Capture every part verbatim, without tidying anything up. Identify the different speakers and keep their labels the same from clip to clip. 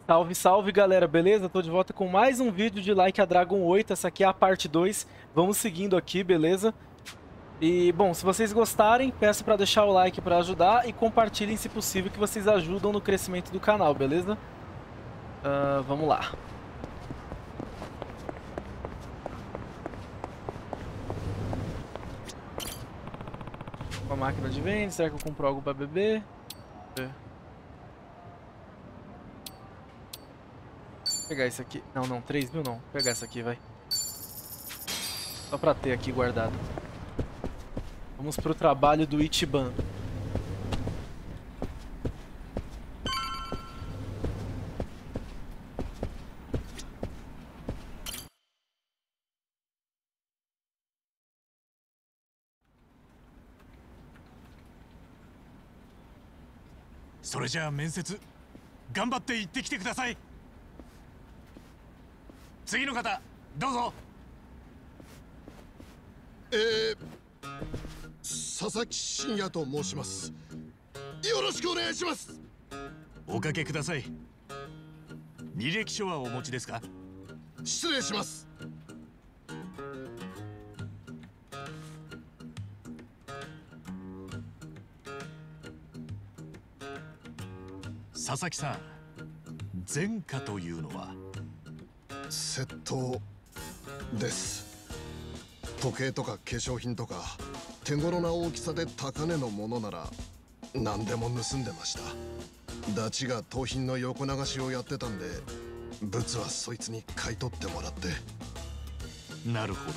Speaker 1: Salve, salve galera, beleza? Tô de volta com mais um vídeo de Like a Dragon oito, essa aqui é a parte dois. Vamos seguindo aqui, beleza? E, bom, se vocês gostarem, peço pra deixar o like pra ajudar e compartilhem se possível, que vocês ajudam no crescimento do canal, beleza? Ah, vamos lá. Uma máquina de venda, será que eu compro algo pra beber? É. Vou pegar esse aqui. Não, não, três mil não. Vou pegar essa aqui, vai. Só pra ter aqui guardado. Vamos pro trabalho do Ichiban.
Speaker 2: それじゃあ面接頑張って行ってきてください。次の方どうぞ。
Speaker 3: えー、佐々木真也と申します。よろしくお願いします。
Speaker 2: おかけください。履歴書はお持ちですか？
Speaker 3: 失礼します。
Speaker 2: 佐々木さん、前科というのは？
Speaker 3: 窃盗です。時計とか化粧品とか手頃な大きさで高値のものなら何でも盗んでました。ダチが盗品の横流しをやってたんで、物はそいつに買い取ってもらって。
Speaker 2: なるほ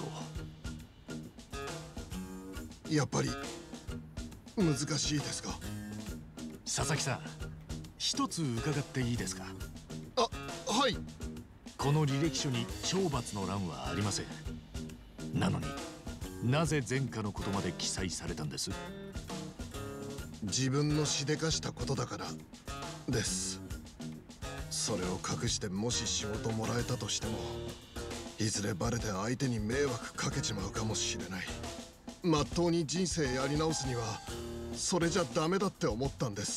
Speaker 3: ど。やっぱり難しいですか？
Speaker 2: 佐々木さん、一つ伺っていいですか？
Speaker 3: あ、はい。
Speaker 2: この履歴書に懲罰の欄はありません。なのになぜ前科のことまで記載されたんです？
Speaker 3: 自分のしでかしたことだからです。それを隠してもし仕事もらえたとしても、いずれバレて相手に迷惑かけちまうかもしれない。まっとうに人生やり直すにはそれじゃダメだって思ったんです。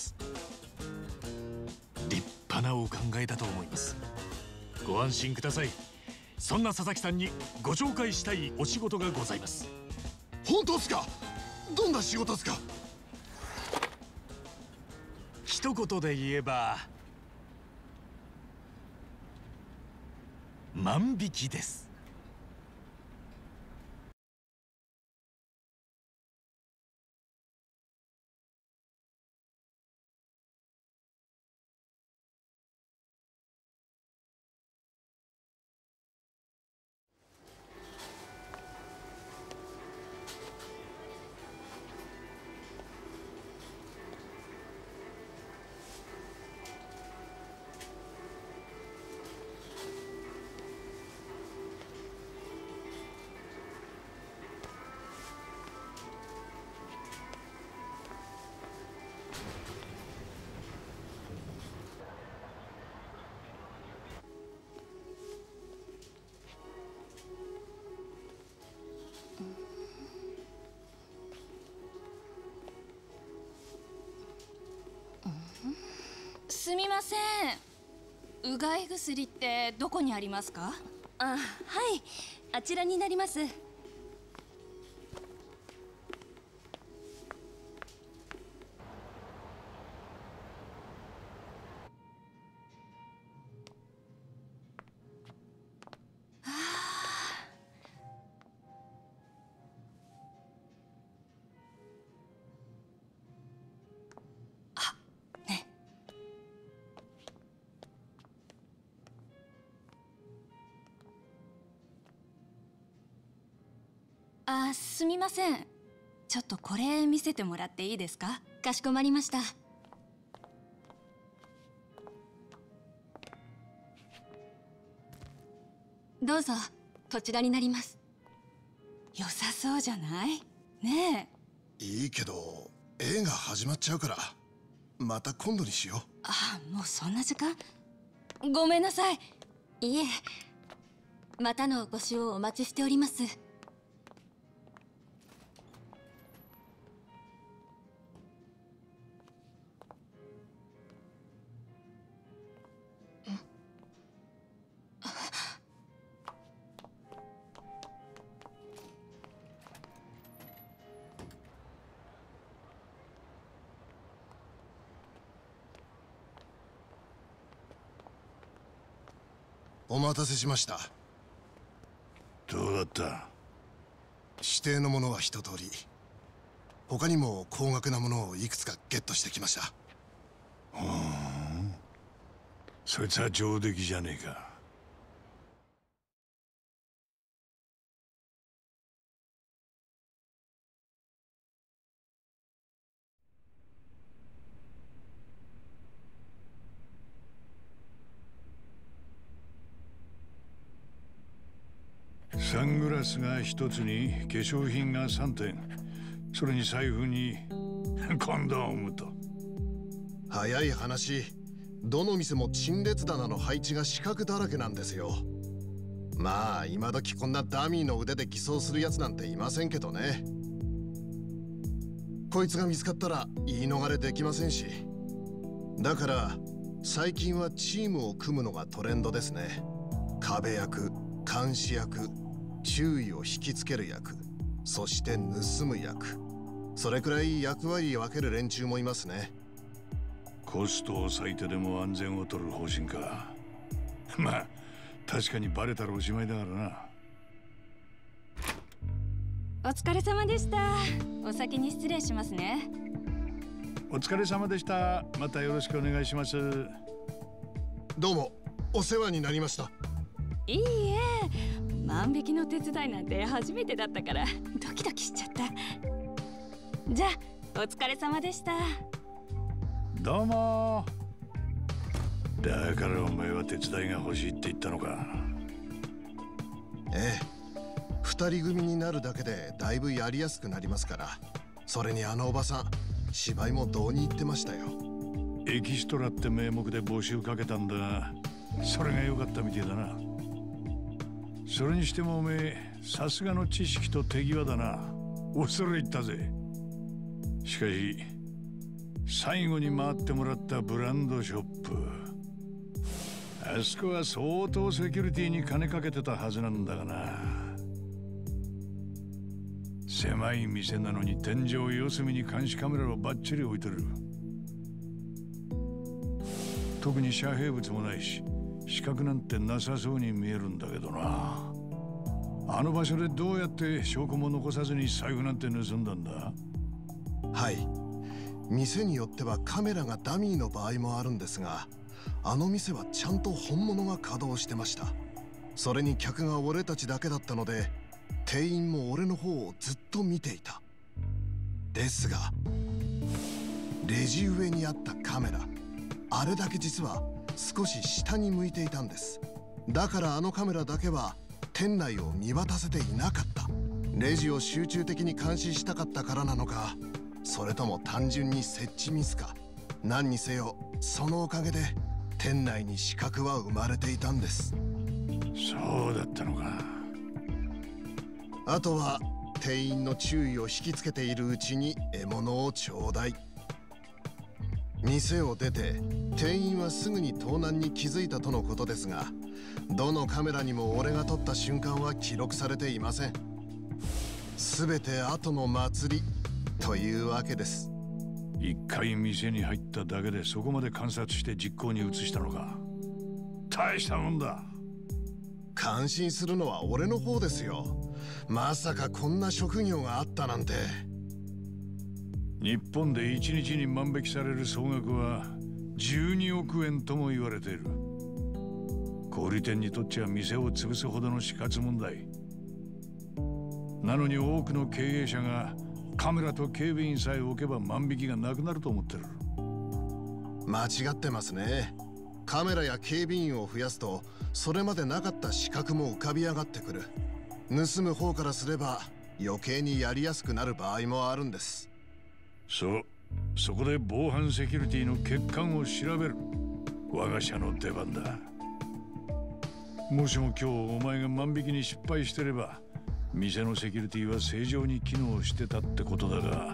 Speaker 2: 立派なお考えだと思います。ご安心ください。そんな佐々木さんにご紹介したいお仕事がございます。
Speaker 3: 本当ですか？どんな仕事ですか？
Speaker 2: 一言で言えば万引きです。
Speaker 4: すみません。うがい薬ってどこにありますか？
Speaker 5: あ、はい、あちらになります。
Speaker 4: あ、すみません。ちょっとこれ見せてもらっていいですか？
Speaker 5: かしこまりました。どうぞ、こちらになります。
Speaker 4: 良さそうじゃない？ね
Speaker 3: え。いいけど映画始まっちゃうからまた今度にしよう。
Speaker 4: あ、もうそんな時間？ごめんなさい。
Speaker 5: いえ、またのお越しをお待ちしております。
Speaker 3: お待たせしました。
Speaker 2: どうだった？
Speaker 3: 指定のものは一通り。他にも高額なものをいくつかゲットしてきました。
Speaker 2: ふん、そいつは上出来じゃねえか。サングラスが一つに化粧品が三点、それに財布にコンドームと。
Speaker 3: 早い話、どの店も陳列棚の配置が四角だらけなんですよ。まあ今時こんなダミーの腕で偽装するやつなんていませんけどね。こいつが見つかったら言い逃れできませんし。だから最近はチームを組むのがトレンドですね。壁役、監視役、注意を引きつける役、そして盗む役。それくらい役割を分ける連中もいますね。
Speaker 2: コストを割いてでも安全を取る方針か。まあ確かにバレたらおしまいだからな。
Speaker 4: お疲れ様でした。お先に失礼しますね。
Speaker 2: お疲れ様でした。またよろしくお願いします。
Speaker 3: どうもお世話になりました。
Speaker 4: いいえ、万引きの手伝いなんて初めてだったからドキドキしちゃった。じゃあお疲れ様でした。
Speaker 2: どうも。だからお前は手伝いが欲しいって言ったのか。
Speaker 3: ええ、二人組になるだけでだいぶやりやすくなりますから。それにあのおばさん、芝居もどうに言ってましたよ。
Speaker 2: エキストラって名目で募集かけたんだ。それが良かったみてえだな。それにしてもおめえ、さすがの知識と手際だな。恐れ入ったぜ。しかし最後に回ってもらったブランドショップ、あそこは相当セキュリティに金かけてたはずなんだがな。狭い店なのに天井四隅に監視カメラをバッチリ置いてる。特に遮蔽物もないし死角なんてなさそうに見えるんだけどな。あの場所でどうやって証拠も残さずに財布なんて盗んだんだ？
Speaker 3: はい、店によってはカメラがダミーの場合もあるんですが、あの店はちゃんと本物が稼働してました。それに客が俺たちだけだったので、店員も俺の方をずっと見ていた。ですがレジ上にあったカメラ、あれだけ実は少し下に向いていたんです。だからあのカメラだけは店内を見渡せていなかった。レジを集中的に監視したかったからなのか、それとも単純に設置ミスか。何にせよそのおかげで店内に死角は生まれていたんです。
Speaker 2: そうだったのか。
Speaker 3: あとは店員の注意を引きつけているうちに獲物をちょうだい。店を出て店員はすぐに盗難に気づいたとのことですが、どのカメラにも俺が撮った瞬間は記録されていません。すべて後の祭りというわけです。
Speaker 2: 一回店に入っただけでそこまで観察して実行に移したのか。大したもんだ。
Speaker 3: 感心するのは俺の方ですよ。まさかこんな職業があったなんて。
Speaker 2: 日本で一日に万引きされる総額はじゅうにおくえんとも言われている。小売店にとっちゃ店を潰すほどの死活問題なのに、多くの経営者がカメラと警備員さえ置けば万引きがなくなると思ってる。
Speaker 3: 間違ってますね。カメラや警備員を増やすとそれまでなかった死角も浮かび上がってくる。盗む方からすれば余計にやりやすくなる場合もあるんです。
Speaker 2: そう、そこで防犯セキュリティの欠陥を調べる。我が社の出番だ。もしも今日お前が万引きに失敗してれば店のセキュリティは正常に機能してたってことだが。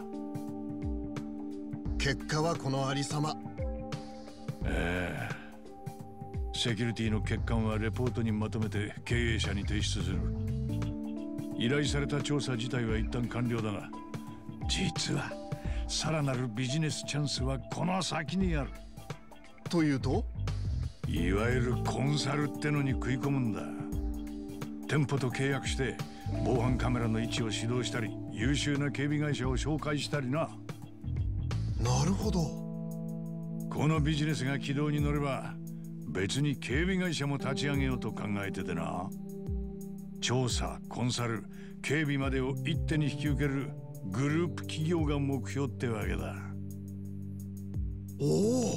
Speaker 3: 結果はこのありさま。
Speaker 2: ええ、セキュリティの欠陥はレポートにまとめて経営者に提出する。依頼された調査自体は一旦完了だが、実はさらなるビジネスチャンスはこの先にある。
Speaker 3: というと？
Speaker 2: いわゆるコンサルってのに食い込むんだ。店舗と契約して防犯カメラの位置を指導したり、優秀な警備会社を紹介したりな。
Speaker 3: なるほど。
Speaker 2: このビジネスが軌道に乗れば別に警備会社も立ち上げようと考えててな。調査、コンサル、警備までを一手に引き受けるグループ企業が目標ってわけだ。
Speaker 3: おお、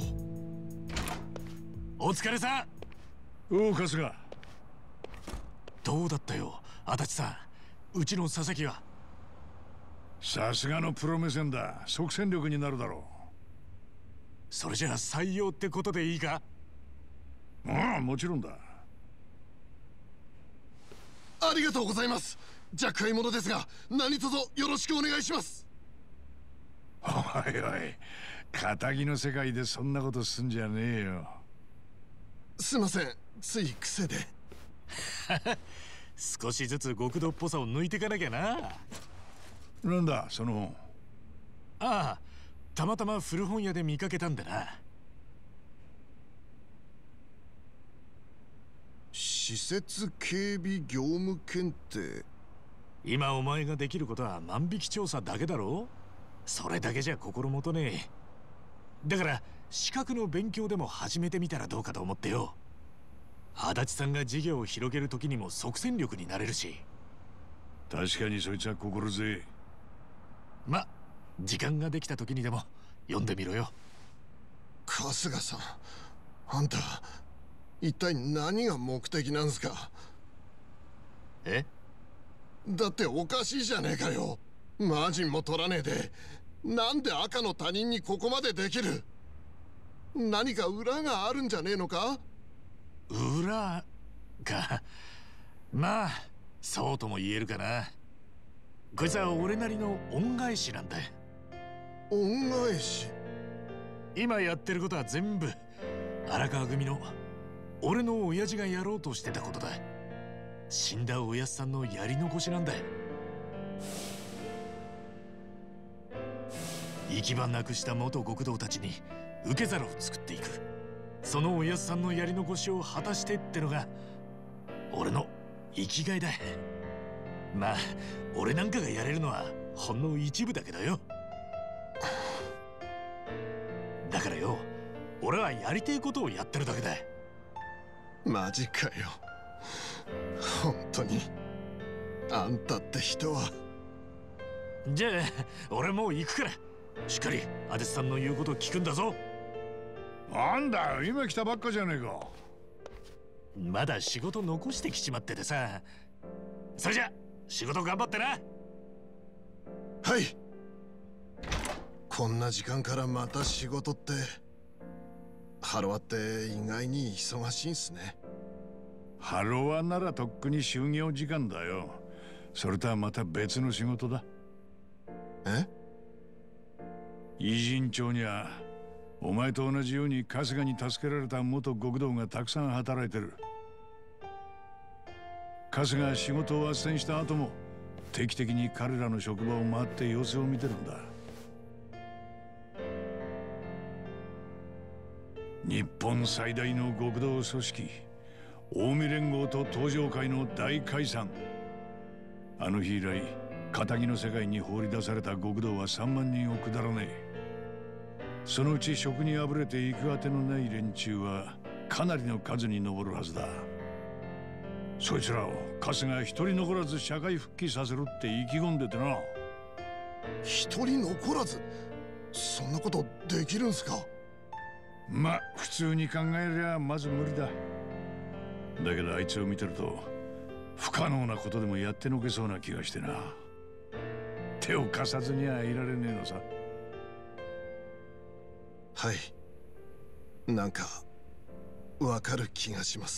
Speaker 6: お疲れさん。
Speaker 2: おう春日、
Speaker 6: どうだったよ足立さん。うちの佐々木は。
Speaker 2: さすがのプロ目線だ。即戦力になるだろう。
Speaker 6: それじゃあ採用ってことでいいか？
Speaker 2: ああ、もちろんだ。
Speaker 3: ありがとうございます。厄介者ですが何卒よろしくお願いします。
Speaker 2: おいおい、仇の世界でそんなことすんじゃねえよ。
Speaker 3: すいません、つい癖で。
Speaker 6: 少しずつ極道っぽさを抜いていかなきゃな。
Speaker 2: なんだその本。
Speaker 6: ああ、たまたま古本屋で見かけたんだな。
Speaker 3: 施設警備業務検定。
Speaker 6: 今お前ができることは万引き調査だけだろ。それだけじゃ心もとねえ。だから資格の勉強でも始めてみたらどうかと思ってよ。足立さんが事業を広げる時にも即戦力になれるし。
Speaker 2: 確かにそいつは心強い。
Speaker 6: ま、時間ができた時にでも読んでみろよ。
Speaker 3: 春日さん、あんた一体何が目的なんすか？
Speaker 6: え？
Speaker 3: だっておかしいじゃねえかよ。マージンも取らねえでなんで赤の他人にここまでできる？何か裏があるんじゃねえのか？
Speaker 6: 裏か。まあそうとも言えるかな。こいつは俺なりの恩返しなんだ。
Speaker 3: 恩返し？
Speaker 6: 今やってることは全部荒川組の俺の親父がやろうとしてたことだ。死んだおやっさんのやり残しなんだ。行き場なくした元極道たちに受け皿を作っていく。そのおやっさんのやり残しを果たしてってのが俺の生きがいだ。まあ俺なんかがやれるのはほんの一部だけどよ。だからよ、俺はやりてえことをやってるだけだ。
Speaker 3: マジかよ。本当にあんたって人は。
Speaker 6: じゃあ俺もう行くから、しっかり足立さんの言うことを聞くんだぞ。
Speaker 2: なんだよ、今来たばっかじゃねえか。
Speaker 6: まだ仕事残してきちまっててさ。それじゃ仕事頑張ってな。
Speaker 3: はい。こんな時間からまた仕事って。ハロワって意外に忙しいんすね。
Speaker 2: ハロワならとっくに就業時間だよ。それとはまた別の仕事だ。
Speaker 3: え？
Speaker 2: 偉人町にはお前と同じように春日に助けられた元極道がたくさん働いてる。春日が仕事を斡旋した後も定期的に彼らの職場を回って様子を見てるんだ。日本最大の極道組織近江連合と東上会の大解散。あの日以来仇の世界に放り出された極道はさんまんにんを下らねえ。そのうち職にあぶれて行く当てのない連中はかなりの数に上るはずだ。そいつらを春日が一人残らず社会復帰させるって意気込んでてな。
Speaker 3: 一人残らず？そんなことできるんすか？
Speaker 2: まあ普通に考えりゃまず無理だ。だけどあいつを見てると不可能なことでもやってのけそうな気がしてな。手を貸さずにはいられねえのさ。
Speaker 3: はい、なんかわかる気がします。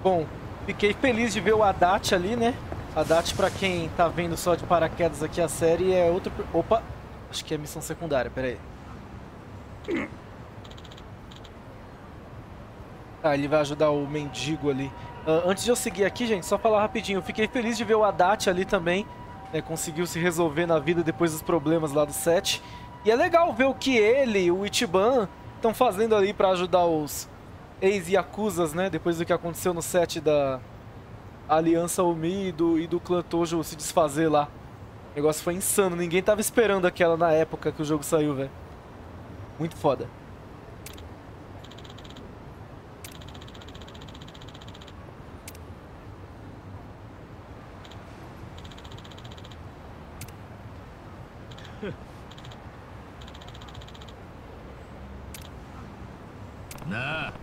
Speaker 1: Bom, fiquei feliz de ver o Haddad ali, né? Haddad, pra quem tá vendo só de paraquedas aqui a série, é outro... Opa! Acho que é missão secundária, pera aí. Ah, ele vai ajudar o mendigo ali. Uh, antes de eu seguir aqui, gente, só falar rapidinho. Eu fiquei feliz de ver o Haddad ali também. Né, conseguiu se resolver na vida depois dos problemas lá do set. E é legal ver o que ele e o Ichiban estão fazendo ali pra ajudar os ex-yakuzas, né? Depois do que aconteceu no set da Aliança Umi e do, e do clã Tojo se desfazer lá. O negócio foi insano. Ninguém tava esperando aquela na época que o jogo saiu, velho. Muito foda.
Speaker 6: Na.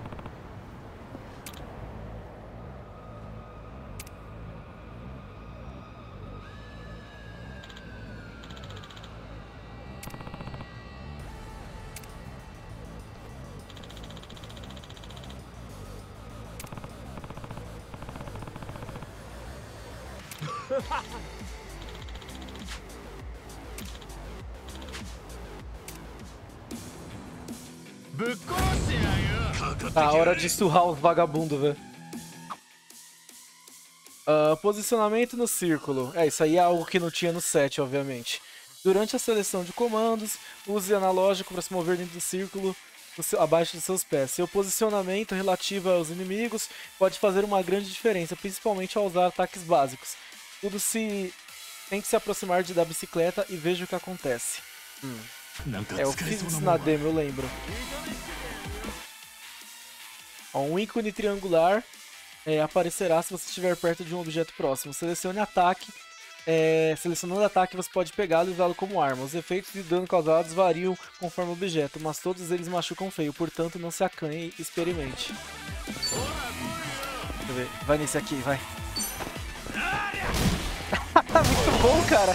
Speaker 1: Tá, hora de surrar os vagabundos, velho. Uh, posicionamento no círculo. É, isso aí é algo que não tinha no set, obviamente. Durante a seleção de comandos, use analógico para se mover dentro do círculo do seu, abaixo dos seus pés. Seu posicionamento relativo aos inimigos pode fazer uma grande diferença, principalmente ao usar ataques básicos. Tudo se... Tente se aproximar de da bicicleta e veja o que acontece. Hum. É, eu fiz isso na demo, eu lembro. Ó, um ícone triangular é, aparecerá se você estiver perto de um objeto próximo. Selecione ataque. É, selecionando ataque, você pode pegá-lo e usá-lo como arma. Os efeitos de dano causados variam conforme o objeto, mas todos eles machucam feio, portanto não se acanhe e experimente. Deixa eu ver. Vai nesse aqui, vai. Muito bom, cara.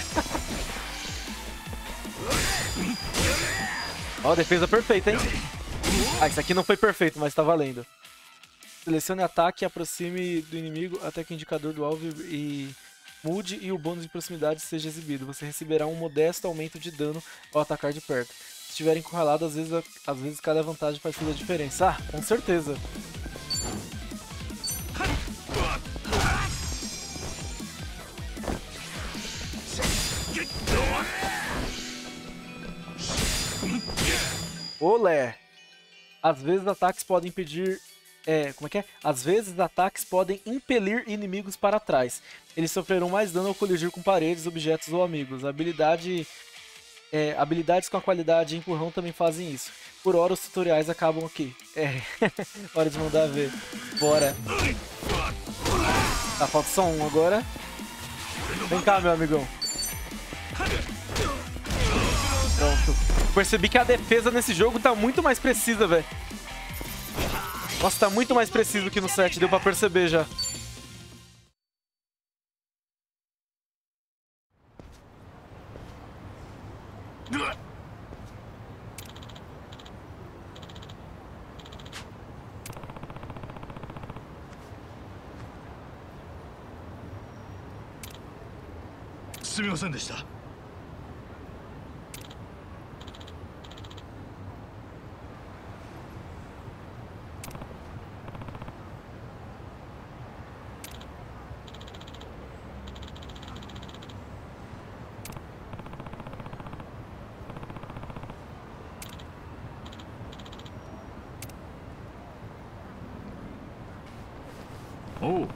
Speaker 1: Ó, defesa perfeita, hein? Ah, isso aqui não foi perfeito, mas tá valendo. Selecione ataque e aproxime do inimigo até que o indicador do alvo e mude e o bônus de proximidade seja exibido. Você receberá um modesto aumento de dano ao atacar de perto. Se estiver encurralado, às vezes, às vezes cada vantagem faz toda a diferença. Ah, com certeza. Olé! Às vezes ataques podem impedir... É, como é que é? Às vezes ataques podem impelir inimigos para trás. Eles sofrerão mais dano ao colidir com paredes, objetos ou amigos. A habilidade... É, habilidades com a qualidade empurrão também fazem isso. Por hora os tutoriais acabam aqui. É, hora de mandar ver. Bora. Tá, falta só um agora. Vem cá, meu amigão. Pronto. Percebi que a defesa nesse jogo tá muito mais precisa, velho. Nossa, tá muito mais preciso que no set, deu pra perceber já.
Speaker 6: Oh.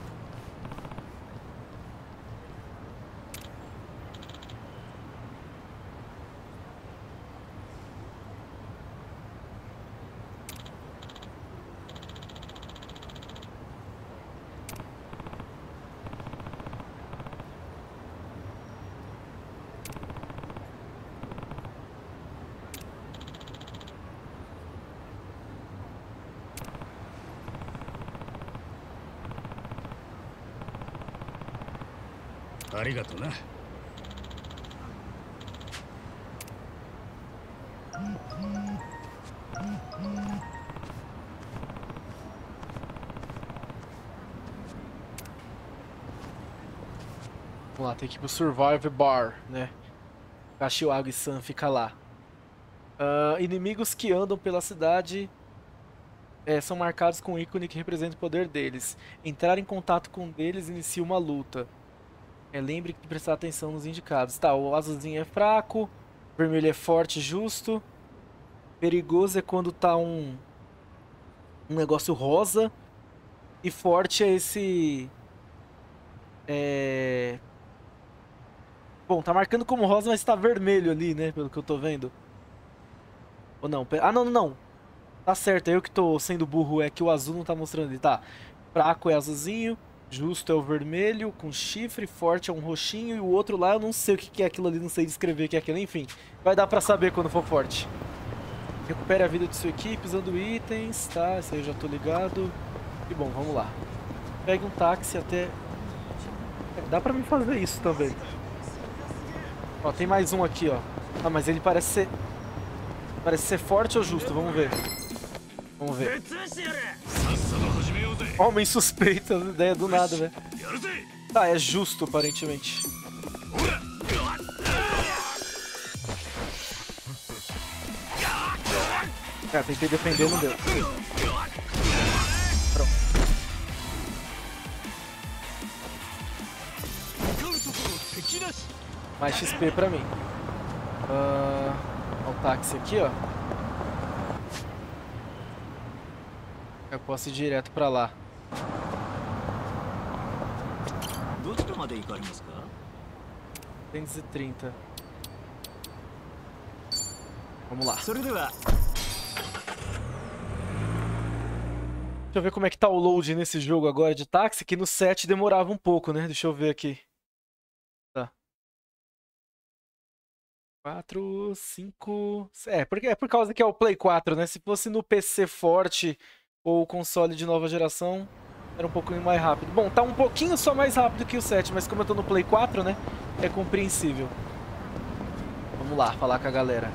Speaker 6: Arigato, né?
Speaker 1: Vamos lá, tem que ir pro Survive Bar, né? Kashiwagi-san fica lá. Uh, inimigos que andam pela cidade é, são marcados com um ícone que representa o poder deles. Entrar em contato com um deles inicia uma luta. É, lembre de prestar atenção nos indicados. Tá, o azulzinho é fraco, o vermelho é forte e justo. Perigoso é quando tá um, um negócio rosa. E forte é esse... É... Bom, tá marcando como rosa, mas tá vermelho ali, né? Pelo que eu tô vendo. Ou não? Ah, não, não, não. Tá certo, é eu que tô sendo burro. É que o azul não tá mostrando ali. Tá. Fraco é azulzinho. Justo é o vermelho. Com chifre. Forte é um roxinho. E o outro lá eu não sei o que é aquilo ali. Não sei descrever o que é aquilo. Enfim, vai dar pra saber quando for forte. Recupere a vida de sua equipe usando itens. Tá, isso aí eu já tô ligado. E bom, vamos lá. Pegue um táxi até... Dá pra mim fazer isso também. Ó, tem mais um aqui, ó. Ah, mas ele parece ser... Parece ser forte ou justo? Vamos ver. Vamos ver. Homem suspeita, ideia do nada, velho. Tá, é justo, aparentemente. Cara, tentei defender, não deu. Pronto. Mais X P pra mim. Uh, ó, o táxi aqui, ó. Eu posso ir direto pra lá. duzentos e trinta. Vamos lá. Deixa eu ver como é que tá o load nesse jogo agora de táxi, que no set demorava um pouco, né? Deixa eu ver aqui. Tá. quatro, cinco... É, porque é por causa que é o Play quatro, né? Se fosse no P C forte ou console de nova geração, era um pouquinho mais rápido. Bom, tá um pouquinho só mais rápido que o sete, mas como eu tô no Play quatro, né? É compreensível. Vamos lá, falar com a galera.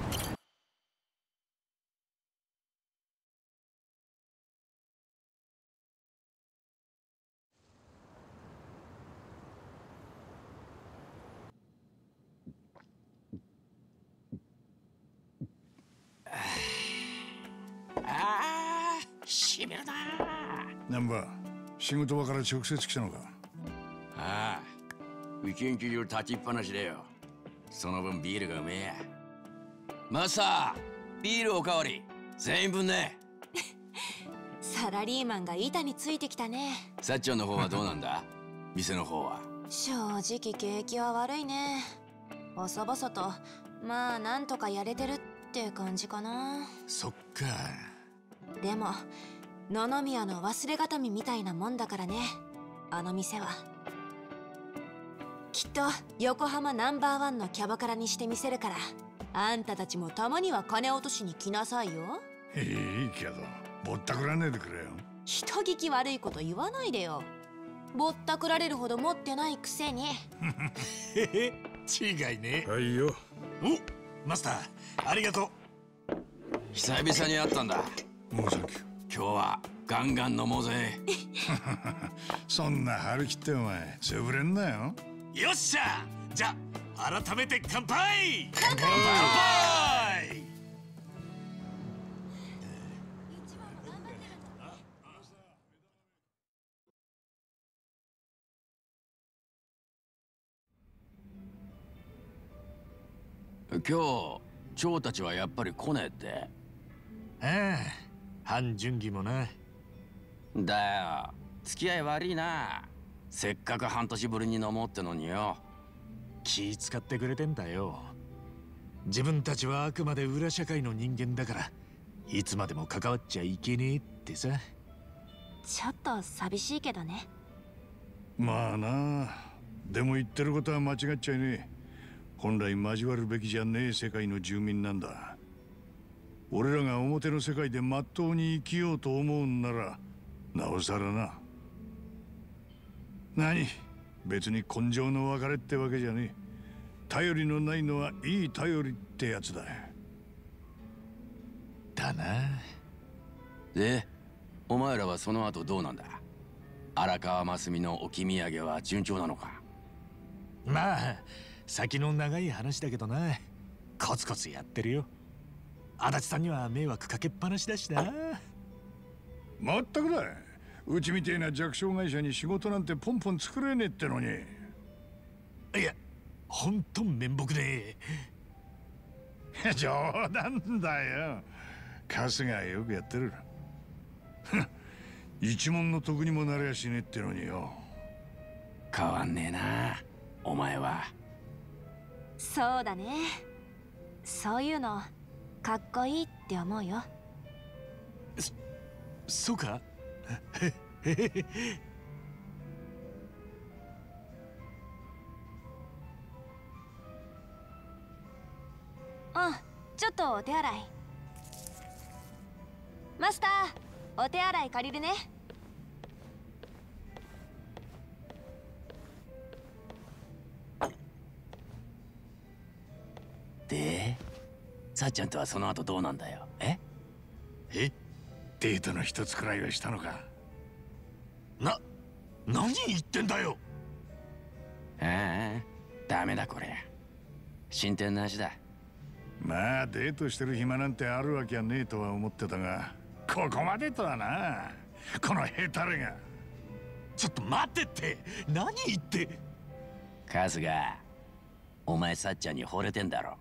Speaker 2: Ah, 難波、仕事場から直接来たのか。
Speaker 7: ああ、一日中立ちっぱなしだよ。その分ビールがうめえや。マスター、ビールおかわり全員分ね。
Speaker 4: サラリーマンが板についてきたね。
Speaker 7: さっちゃんの方はどうなんだ店の方は。
Speaker 4: 正直景気は悪いね。細々とまあなんとかやれてるって感じかな。
Speaker 6: そっか。
Speaker 4: でも野々宮の忘れがたみみたいなもんだからね、あの店は。きっと横浜ナンバーワンのキャバクラにしてみせるから、あんたたちもたまには金落としに来なさいよ。
Speaker 2: いいけどぼったくらねえでくれよ。
Speaker 4: 人聞き悪いこと言わないでよ。ぼったくられるほど持ってないくせに。
Speaker 6: へへ、違いね。
Speaker 2: はいよ。
Speaker 6: お、マスターありがとう。
Speaker 7: 久々に会ったんだ。
Speaker 2: もうサンキュー。
Speaker 7: 今日はガンガン飲もうぜ。
Speaker 2: そんな張り切ってお前潰れんなよ。
Speaker 6: よっしゃ、じゃあ改めて乾杯。乾杯。乾杯。
Speaker 7: 今日蝶たちはやっぱり来ねえって。
Speaker 6: ああ、半純義もな。
Speaker 7: だよ、付き合い悪いな。せっかく半年ぶりに飲もうってのによ。
Speaker 6: 気使ってくれてんだよ。自分たちはあくまで裏社会の人間だから、いつまでも関わっちゃいけねえってさ。
Speaker 4: ちょっと寂しいけどね。
Speaker 2: まあな、でも言ってることは間違っちゃいねえ。本来交わるべきじゃねえ世界の住民なんだ。俺らが表の世界でまっとうに生きようと思うんならなおさらな。何、別に根性の別れってわけじゃねえ。頼りのないのはいい頼りってやつだ。
Speaker 6: だな。
Speaker 7: で、お前らはその後どうなんだ。荒川真澄の置き土産は順調なのか。
Speaker 6: まあ先の長い話だけどな、コツコツやってるよ。足立さんには迷惑かけっぱなしだしな。
Speaker 2: まったくだ、うちみてえな弱小会社に仕事なんてポンポン作れねえってのに。
Speaker 6: いや、ほんと面目ね
Speaker 2: え。冗談だよ。春日はよくやってる。一文の得にもなりゃしねえってのによ。
Speaker 7: 変わんねえな、お前は。
Speaker 8: そうだね。そういうのかっこいいって思うよ。
Speaker 6: そ、そうか。
Speaker 8: うん、ちょっとお手洗い。マスター、お手洗い借りるね。
Speaker 7: で、さっちゃんとはその後どうなんだよ。え
Speaker 2: えデートの一つくらいはしたのか。
Speaker 6: な、何言ってんだよ。
Speaker 7: ああ、ダメだこれ。進展なしだ。
Speaker 2: まあデートしてる暇なんてあるわけはねえとは思ってたが、ここまでとはな。このヘタレが。
Speaker 6: ちょっと待ってって。何言って。
Speaker 7: 春日、お前さっちゃんに惚れてんだろ。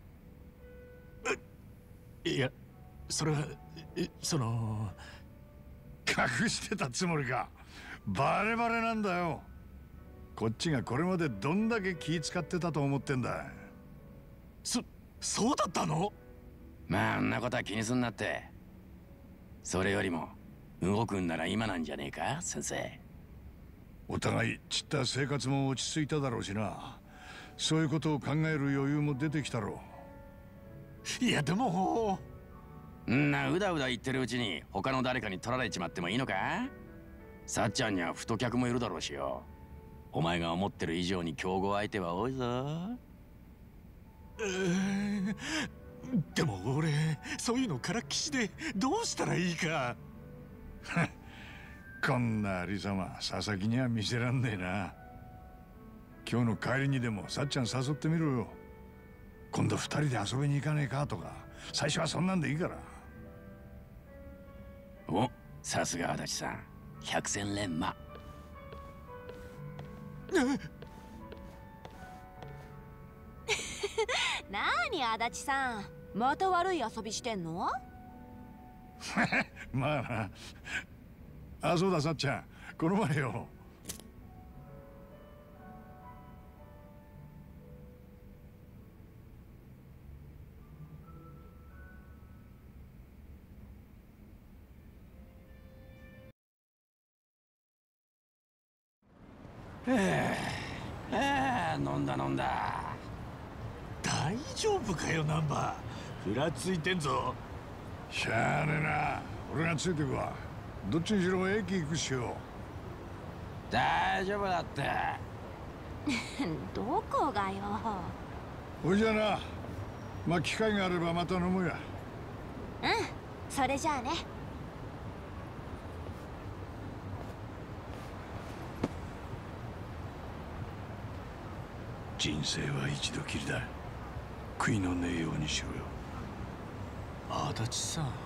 Speaker 6: いや、それはその
Speaker 2: 隠してたつもりか。バレバレなんだよ。こっちがこれまでどんだけ気使ってたと思ってんだ。
Speaker 6: そ、そうだったの？
Speaker 7: まあ、あんなことは気にすんなって。それよりも動くんなら今なんじゃねえか、先生。
Speaker 2: お互い散った生活も落ち着いただろうしな。そういうことを考える余裕も出てきたろ
Speaker 6: う。いやでも
Speaker 7: んなうだうだ言ってるうちに他の誰かに取られちまってもいいのか。さっちゃんには太客もいるだろうしよ。お前が思ってる以上に競合相手は多いぞ。
Speaker 6: えー、でも俺そういうのからっきしでどうしたらいいか。
Speaker 2: こんなありさま佐々木には見せらんねえな。今日の帰りにでもさっちゃん誘ってみろよ。今度二人で遊びに行かねえかとか。最初はそんなんでいいから。
Speaker 7: お、さすが足立さん、百戦錬磨。
Speaker 8: なに足立さん、また悪い遊びしてんの？
Speaker 2: まあな。あ、そうださっちゃん、この前よ。
Speaker 7: ああ、飲んだ飲んだ。
Speaker 6: 大丈夫かよナンバー。ふらついてんぞ。
Speaker 2: しゃあねえな。俺がついてくわ。どっちにしろ駅行くっしよ。
Speaker 7: 大丈夫だって。
Speaker 8: どこがよ。
Speaker 2: おいじゃあな。まあ機会があればまた飲むや。
Speaker 8: うん、それじゃあね。
Speaker 2: 人生は一度きりだ。悔いのねえようにしろよ。
Speaker 6: 足立さん。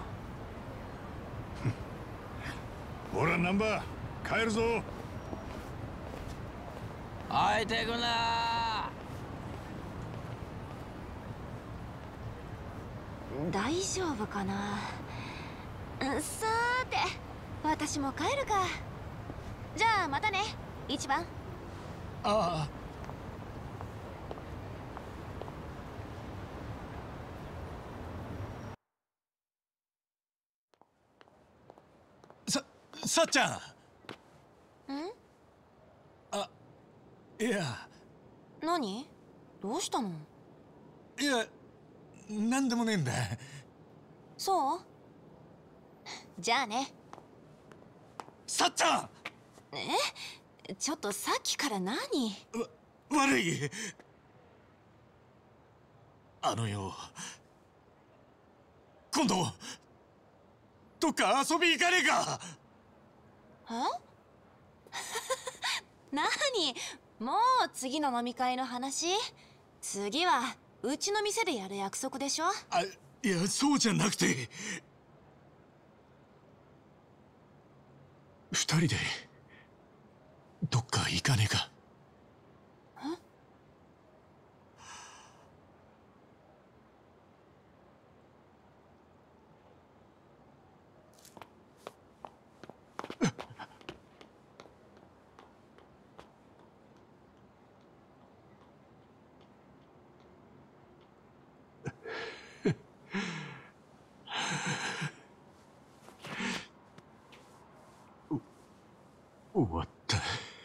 Speaker 2: ほらナンバー帰るぞ。
Speaker 7: 置いてくな。
Speaker 8: 大丈夫かな。さーて、私も帰るか。じゃあまたね、一番。
Speaker 6: ああ。さ、さっちゃん。ん？あ、いや。
Speaker 8: 何？どうしたの？
Speaker 6: いや、なんでもねえんだ。
Speaker 8: そう？じゃあね。
Speaker 6: さっちゃん！
Speaker 8: え？ちょっとさっきから何？
Speaker 6: わ、悪い。あのよ、今度どっか遊び行かねえか。
Speaker 8: え？ なに、もう次の飲み会の話？次はうちの店でやる約束でしょ？
Speaker 6: あ、いや、そうじゃなくて、二人でどっか行かねえか？終わった。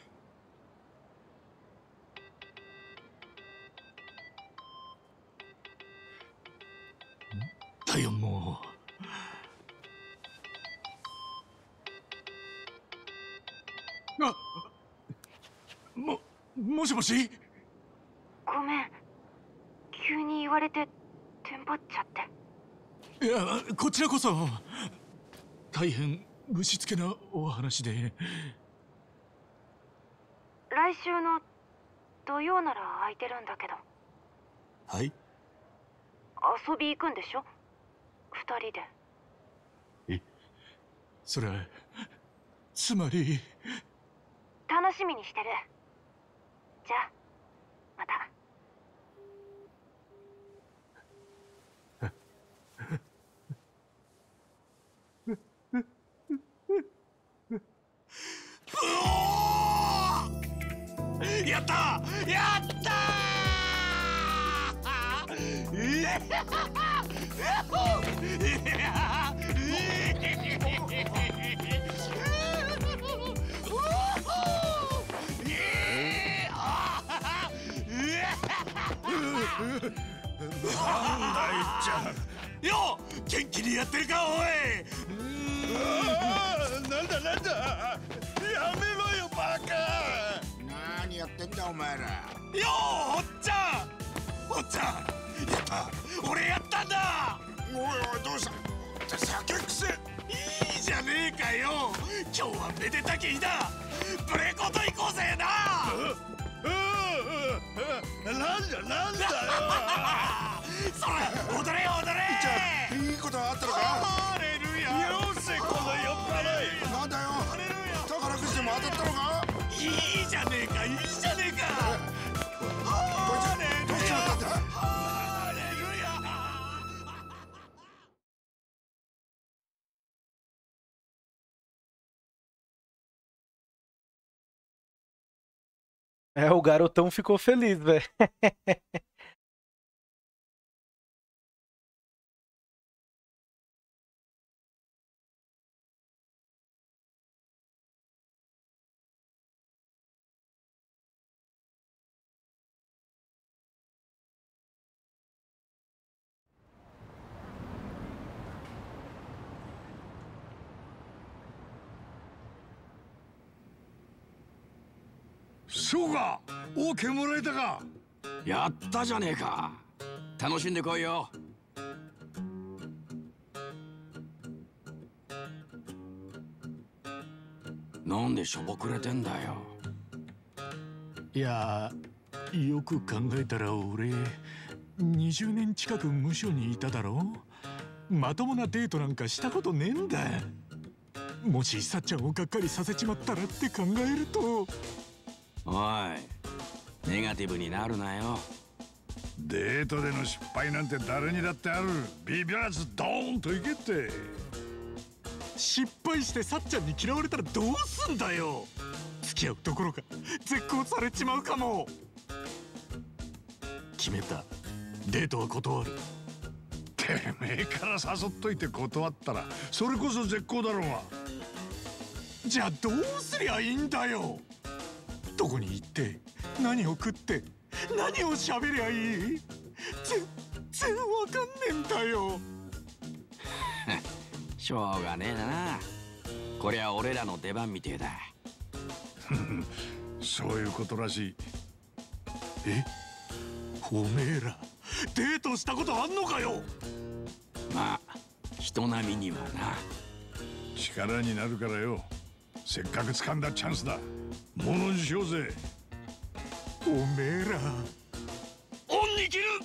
Speaker 6: だよ、もう。あ、も、もしもし？
Speaker 8: ごめん、急に言われてテンパっちゃって。
Speaker 6: いや、こちらこそ大変ぶしつけなお話で。
Speaker 8: 来週の土曜なら空いてるんだけど。
Speaker 6: はい？
Speaker 8: 遊び行くんでしょ？二人で。
Speaker 6: え、それはつまり。
Speaker 8: 楽しみにしてる。じゃあまた。
Speaker 6: やったやった
Speaker 2: なんだいっちゃん
Speaker 6: よ、元気にやってるか、おい。
Speaker 2: なんだなんだ、やめろよバカ。
Speaker 9: 何やってんだお前ら。
Speaker 6: よー、おっちゃんおっちゃん、やった、俺やったんだ。
Speaker 9: おいおい、どうした？酒くせ。
Speaker 6: いいじゃねえかよ、今日はめでたき日だ。ブレコと行こうぜな。
Speaker 2: なんだなんだよ
Speaker 6: それ、踊れよ踊れ。
Speaker 9: じゃあいいことあったのか？
Speaker 6: ハレルヤ。
Speaker 2: よせこの酔っ払い。
Speaker 9: なんだよ、宝くじでも当たったのか？
Speaker 6: いいじゃねえか、いいじゃねえか。
Speaker 9: こいつどうしちまったんだ？
Speaker 6: ハレルヤ。
Speaker 1: É, o garotão ficou feliz, velho.
Speaker 2: そうか、オーケーもらえたか。
Speaker 7: やったじゃねえか。楽しんでこいよ。なんでしょぼくれてんだよ。
Speaker 6: いや、よく考えたら俺にじゅうねん近く無所にいただろ。まともなデートなんかしたことねえんだ。もしさっちゃんをがっかりさせちまったらって考えると。
Speaker 7: おい、ネガティブになるなよ。
Speaker 2: デートでの失敗なんて誰にだってある。ビビらずドーンといけって。
Speaker 6: 失敗してさっちゃんに嫌われたらどうすんだよ。付き合うところか絶交されちまうかも。決めた、デートは断る。
Speaker 2: てめえから誘っといて断ったらそれこそ絶交だろうが。
Speaker 6: じゃあどうすりゃいいんだよ。どこに行って何を食って何を喋りゃいい？全然わかんねえんだよ。
Speaker 7: しょうがねえな。こりゃ俺らの出番みてえだ。
Speaker 2: そういうことらしい。
Speaker 6: え、おめえらデートしたことあんのかよ。
Speaker 7: まあ人並みにはな。
Speaker 2: 力になるからよ。 せっかく掴んだチャンスだ。ものにしようぜ。
Speaker 6: おめえら恩に切る。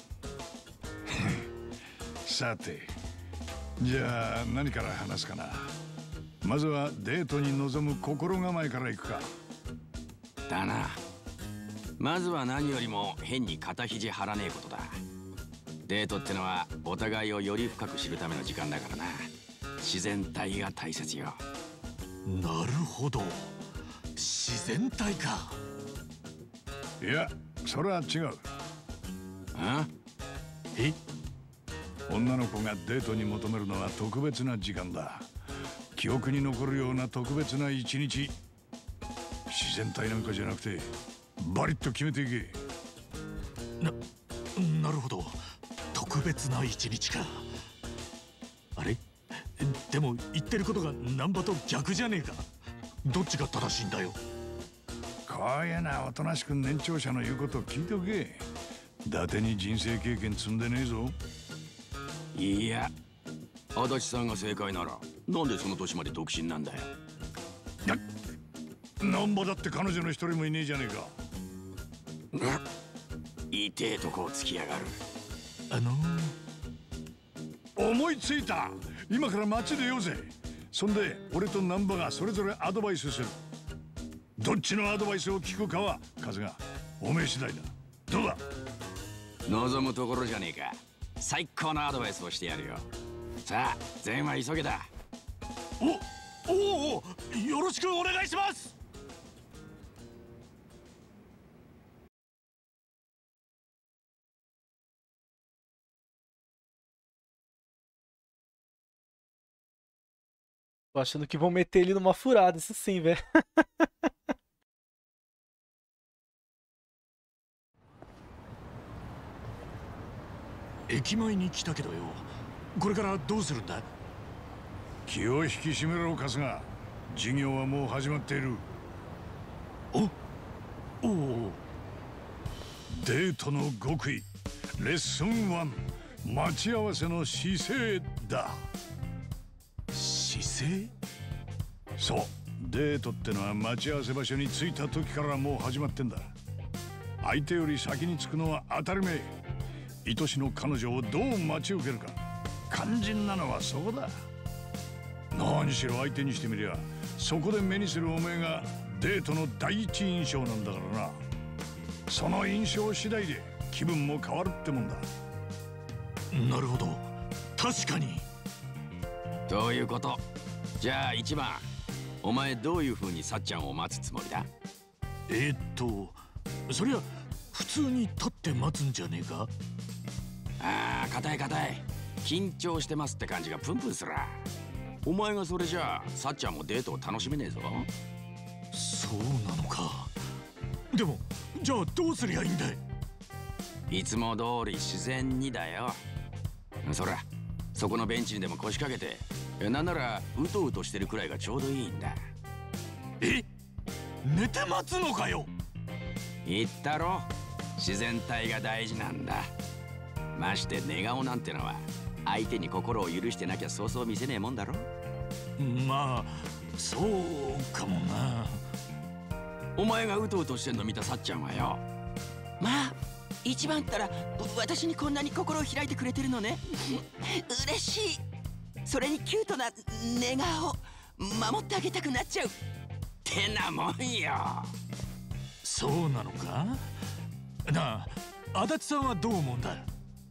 Speaker 2: さて、じゃあ何から話すかな。まずはデートに臨む心構えからいくか。
Speaker 7: だな。まずは何よりも変に肩肘張らねえことだ。デートってのはお互いをより深く知るための時間だからな。自然体が大切よ。
Speaker 6: なるほど、自然体か。
Speaker 2: いや、それは違う。
Speaker 7: あ？
Speaker 6: え？
Speaker 2: 女の子がデートに求めるのは特別な時間だ。記憶に残るような特別な一日。自然体なんかじゃなくてバリッと決めていけ。
Speaker 6: な、なるほど、特別な一日か。あれ？でも言ってることが難波と逆じゃねえか。どっちが正しいんだよ。
Speaker 2: こういうなおとなしく年長者の言うことを聞いておけ。伊達に人生経験積んでねえぞ。
Speaker 7: いや、足立さんが正解ならなんでその年まで独身なんだよ。
Speaker 2: な、難波だって彼女の一人もいねえじゃねえか。
Speaker 7: 痛えとこをつきやがる。
Speaker 6: あの
Speaker 2: ー、思いついた。今から街でようぜ。そんで俺と難波がそれぞれアドバイスする。どっちのアドバイスを聞くかは風がおめえ次第だ。どうだ？
Speaker 7: 望むところじゃねえか。最高のアドバイスをしてやるよ。さあ全員は急げだ。
Speaker 6: おおお、よろしくお願いします。
Speaker 1: Tô achando que vão meter ele numa furada, isso sim, velho.
Speaker 6: 駅前に来たけどよ、これからどうするんだ？
Speaker 2: 気を引き締めろ春日。授業はもう始まっている。
Speaker 6: おおお。
Speaker 2: デートの極意レッスンワン、待ち合わせの姿勢だ。
Speaker 6: 姿勢？
Speaker 2: そう、デートってのは待ち合わせ場所に着いた時からもう始まってんだ。相手より先に着くのは当たり前。愛しの彼女をどう待ち受けるか。肝心なのはそこだ。何しろ相手にしてみりゃそこで目にするおめえがデートの第一印象なんだからな。その印象次第で気分も変わるってもんだ。
Speaker 6: なるほど、確かに。
Speaker 7: どういうこと？じゃあいちばん、お前どういう風にさっちゃんを待つつもりだ？
Speaker 6: えー、っとそりゃ普通に立って待つんじゃねえか？
Speaker 7: ああ、硬い硬い。緊張してますって感じがプンプンすら。お前がそれじゃあさっちゃんもデートを楽しめねえぞ。
Speaker 6: そうなのか。でもじゃあどうすりゃいいんだい？
Speaker 7: いつも通り自然にだよ。そらそこのベンチにでも腰掛けて、なんならうとうとしてるくらいがちょうどいいんだ。
Speaker 6: え？寝て待つのかよ。
Speaker 7: 言ったろ、自然体が大事なんだ。まして寝顔なんてのは相手に心を許してなきゃそうそう見せねえもんだろ。
Speaker 6: まあそうかもな。
Speaker 7: お前がうとうとしてんの見たさっちゃんはよ、まあ一番ったら私にこんなに心を開いてくれてるのね嬉しい。それにキュートな寝顔守ってあげたくなっちゃうってなもんよ。
Speaker 6: そうなのかなあ。足立さんはどう思うんだ？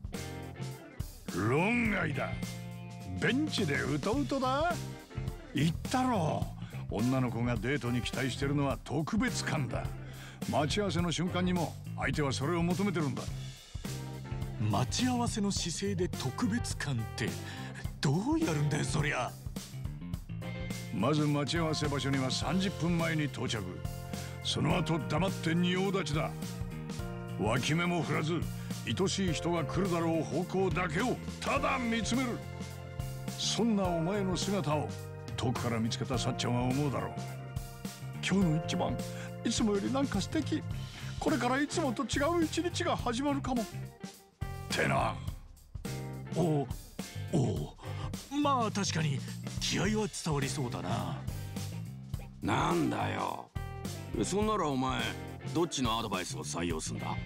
Speaker 2: 論外だ。ベンチでうとうとだ。言ったろう、女の子がデートに期待してるのは特別感だ。待ち合わせの瞬間にも相手はそれを求めてるんだ。
Speaker 6: 待ち合わせの姿勢で特別感ってどうやるんだよそりゃ。
Speaker 2: まず待ち合わせ場所にはさんじゅっぷんまえに到着。その後黙って仁王立ちだ。脇目も振らず愛しい人が来るだろう方向だけをただ見つめる。そんなお前の姿を遠くから見つけたさっちゃんは思うだろう。今日の一番いつもよりなんか素敵。これからいつもと違う一日が始まるかもってな。
Speaker 6: おおお、まあ確かに気合は伝わりそうだな。
Speaker 7: なんだよ。そんならお前どっちのアドバイスを採用すんだ？
Speaker 6: あ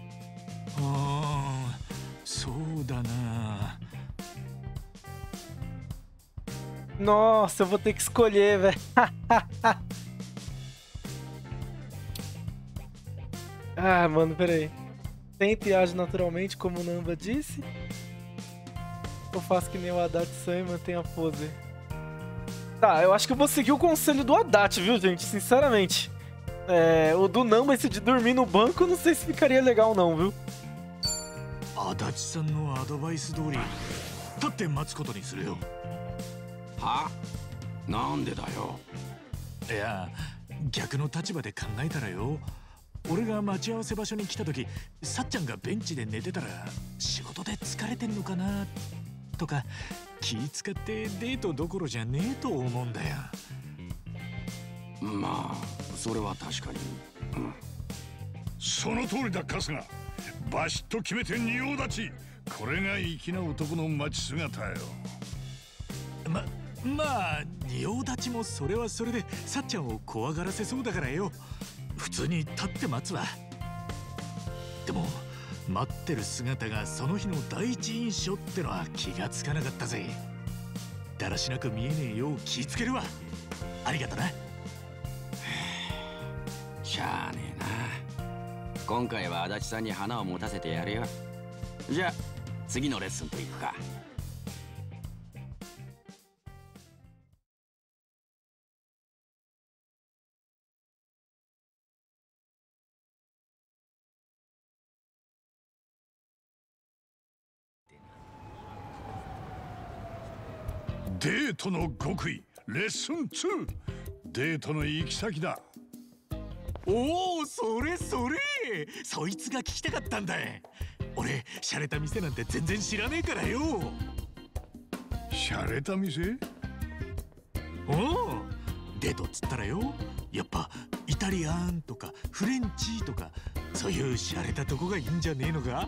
Speaker 6: あ、そうだな。
Speaker 1: Nossa, eu vou ter que escolher, velho. Ah, mano, peraí. Tenta e age naturalmente, como o Namba disse. Ou faço que nem o Haddad-san e mantenha a pose? Tá, eu acho que eu vou seguir o conselho do Haddad, viu, gente? Sinceramente. É, o do Namba, esse de dormir no banco, não sei se ficaria legal não, viu?
Speaker 6: Haddad-san no advice 通り、立って待つことにするよ。
Speaker 7: は？なんでだよ。
Speaker 6: いや、逆の立場で考えたらよ。俺が待ち合わせ場所に来た時、さっちゃんがベンチで寝てたら仕事で疲れてんのかなとか気使ってデートどころじゃねえと思うんだよ。
Speaker 7: まあそれは確かに、うん、
Speaker 2: その通りだ春日。バシッと決めて仁王立ち。これが粋な男の待ち姿よ。
Speaker 6: ままあ仁王立ちもそれはそれでさっちゃんを怖がらせそうだからよ。普通に立って待つわ。でも待ってる姿がその日の第一印象ってのは気がつかなかったぜ。だらしなく見えねえよう気ぃつけるわ。ありがとな。
Speaker 7: しゃあねえな。今回は足立さんに花を持たせてやるよ。じゃあ次のレッスンといくか。
Speaker 2: デートの極意レッスンツー。デートの行き先だ。
Speaker 6: おお、それそれ、そいつが聞きたかったんだ。俺洒落た店なんて全然知らねえからよ。
Speaker 2: 洒落た店？
Speaker 6: おお、デートっつったらよ、やっぱイタリアンとかフレンチとかそういう洒落たとこがいいんじゃねえのか？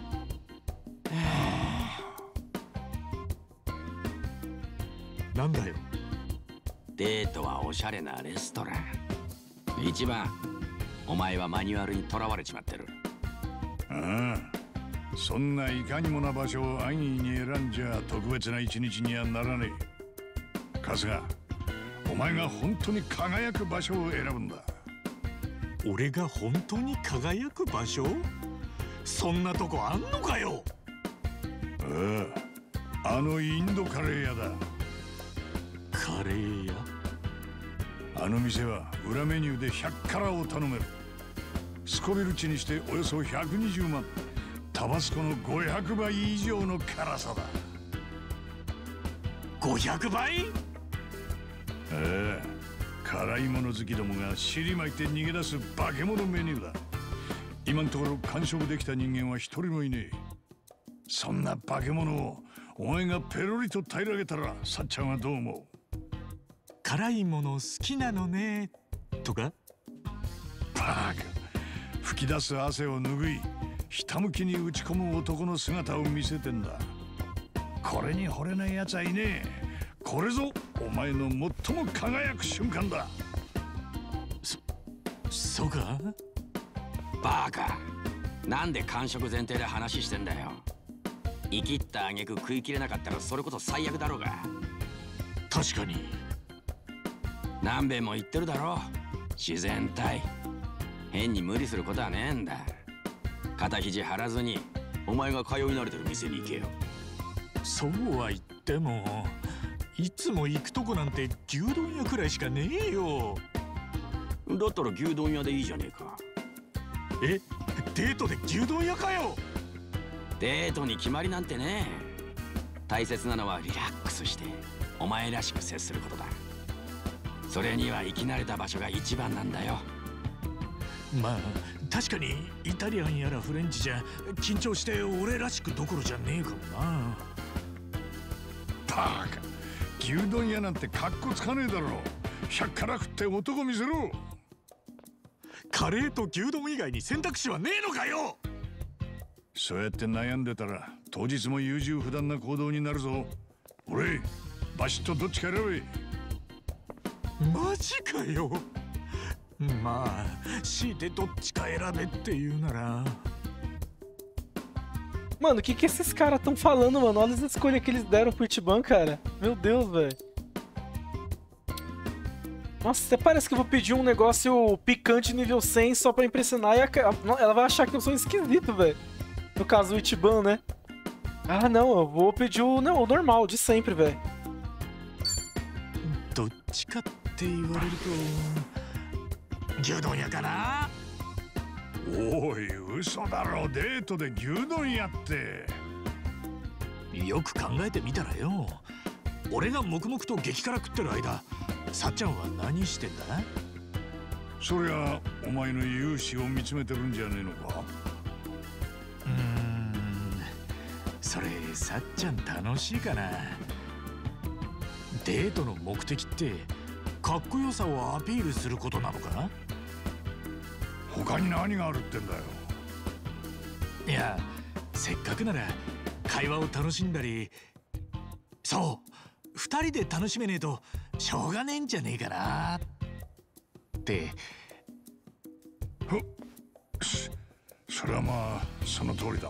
Speaker 6: なんだよ。
Speaker 7: デートはおしゃれなレストラン。一番お前はマニュアルにとらわれちまってる。
Speaker 2: ああ、そんないかにもな場所を安易に選んじゃ特別な一日にはならねえ。春日、お前が本当に輝く場所を選ぶんだ。
Speaker 6: 俺が本当に輝く場所？そんなとこあんのかよ。
Speaker 2: ああ、あのインドカレー屋だ。
Speaker 6: カレー屋？
Speaker 2: あの店は裏メニューでひゃく辛を頼める。スコビル値にしておよそひゃくにじゅうまん。タバスコのごひゃくばい以上の辛さだ。
Speaker 6: ごひゃくばい？
Speaker 2: ああ、辛いもの好きどもが尻巻いて逃げ出す化け物メニューだ。今のところ完食できた人間は一人もいねえ。そんな化け物をお前がペロリと平らげたらさっちゃんはどう思う？
Speaker 6: 辛いもの好きなのねとか？
Speaker 2: バカ、吹き出す汗を拭いひたむきに打ち込む男の姿を見せてんだ。これに惚れないやつはいねえ。これぞお前の最も輝く瞬間だ。
Speaker 6: そ、そうか？
Speaker 7: バカ、なんで完食前提で話してんだよ。生きった挙句食い切れなかったらそれこそ最悪だろうが。
Speaker 6: 確かに
Speaker 7: 何べんも言ってるだろ。自然体。変に無理することはねえんだ。肩肘張らずにお前が通い慣れてる店に行けよ。
Speaker 6: そうは言ってもいつも行くとこなんて牛丼屋くらいしかねえよ。
Speaker 7: だったら牛丼屋でいいじゃねえか。
Speaker 6: え、デートで牛丼屋かよ。
Speaker 7: デートに決まりなんてねえ。大切なのはリラックスしてお前らしく接することだ。それには生き慣れた場所が一番なんだよ。
Speaker 6: まあ確かにイタリアンやらフレンチじゃ緊張して俺らしくどころじゃねえかもな。
Speaker 2: バカ、牛丼屋なんてカッコつかねえだろ。ひゃっ辛食って男見せろ。
Speaker 6: カレーと牛丼以外に選択肢はねえのかよ。
Speaker 2: そうやって悩んでたら当日も優柔不断な行動になるぞ。俺バシッとどっちか選べ。
Speaker 6: マジかよ。まあ強いてどっちか選べって言うなら。
Speaker 1: Mano, o que que esses caras estão falando, mano? Olha as escolhas que eles deram pro Ichiban, cara. Meu Deus, velho. Nossa, até parece que eu vou pedir um negócio picante nível cem só pra impressionar e a... ela vai achar que eu sou um esquisito, velho. No caso, o Ichiban, né? Ah, não, eu vou pedir o, não, o normal, de sempre, velho.
Speaker 6: どっちかって言われると牛丼屋かな。
Speaker 2: おい、嘘だろ。デートで牛丼屋って。
Speaker 6: よく考えてみたらよ、俺が黙々と激辛食ってる間、さっちゃんは何してんだ？
Speaker 2: そりゃお前の勇姿を見つめてるんじゃねえのか？
Speaker 6: うーん、それさっちゃん楽しいかな。デートの目的ってかっこよさをアピールすることなのか？
Speaker 2: 他に何があるってんだよ。
Speaker 6: いや、せっかくなら会話を楽しんだり、そう二人で楽しめねえとしょうがねえんじゃねえかなって。
Speaker 2: ほっ、それはまあその通りだ。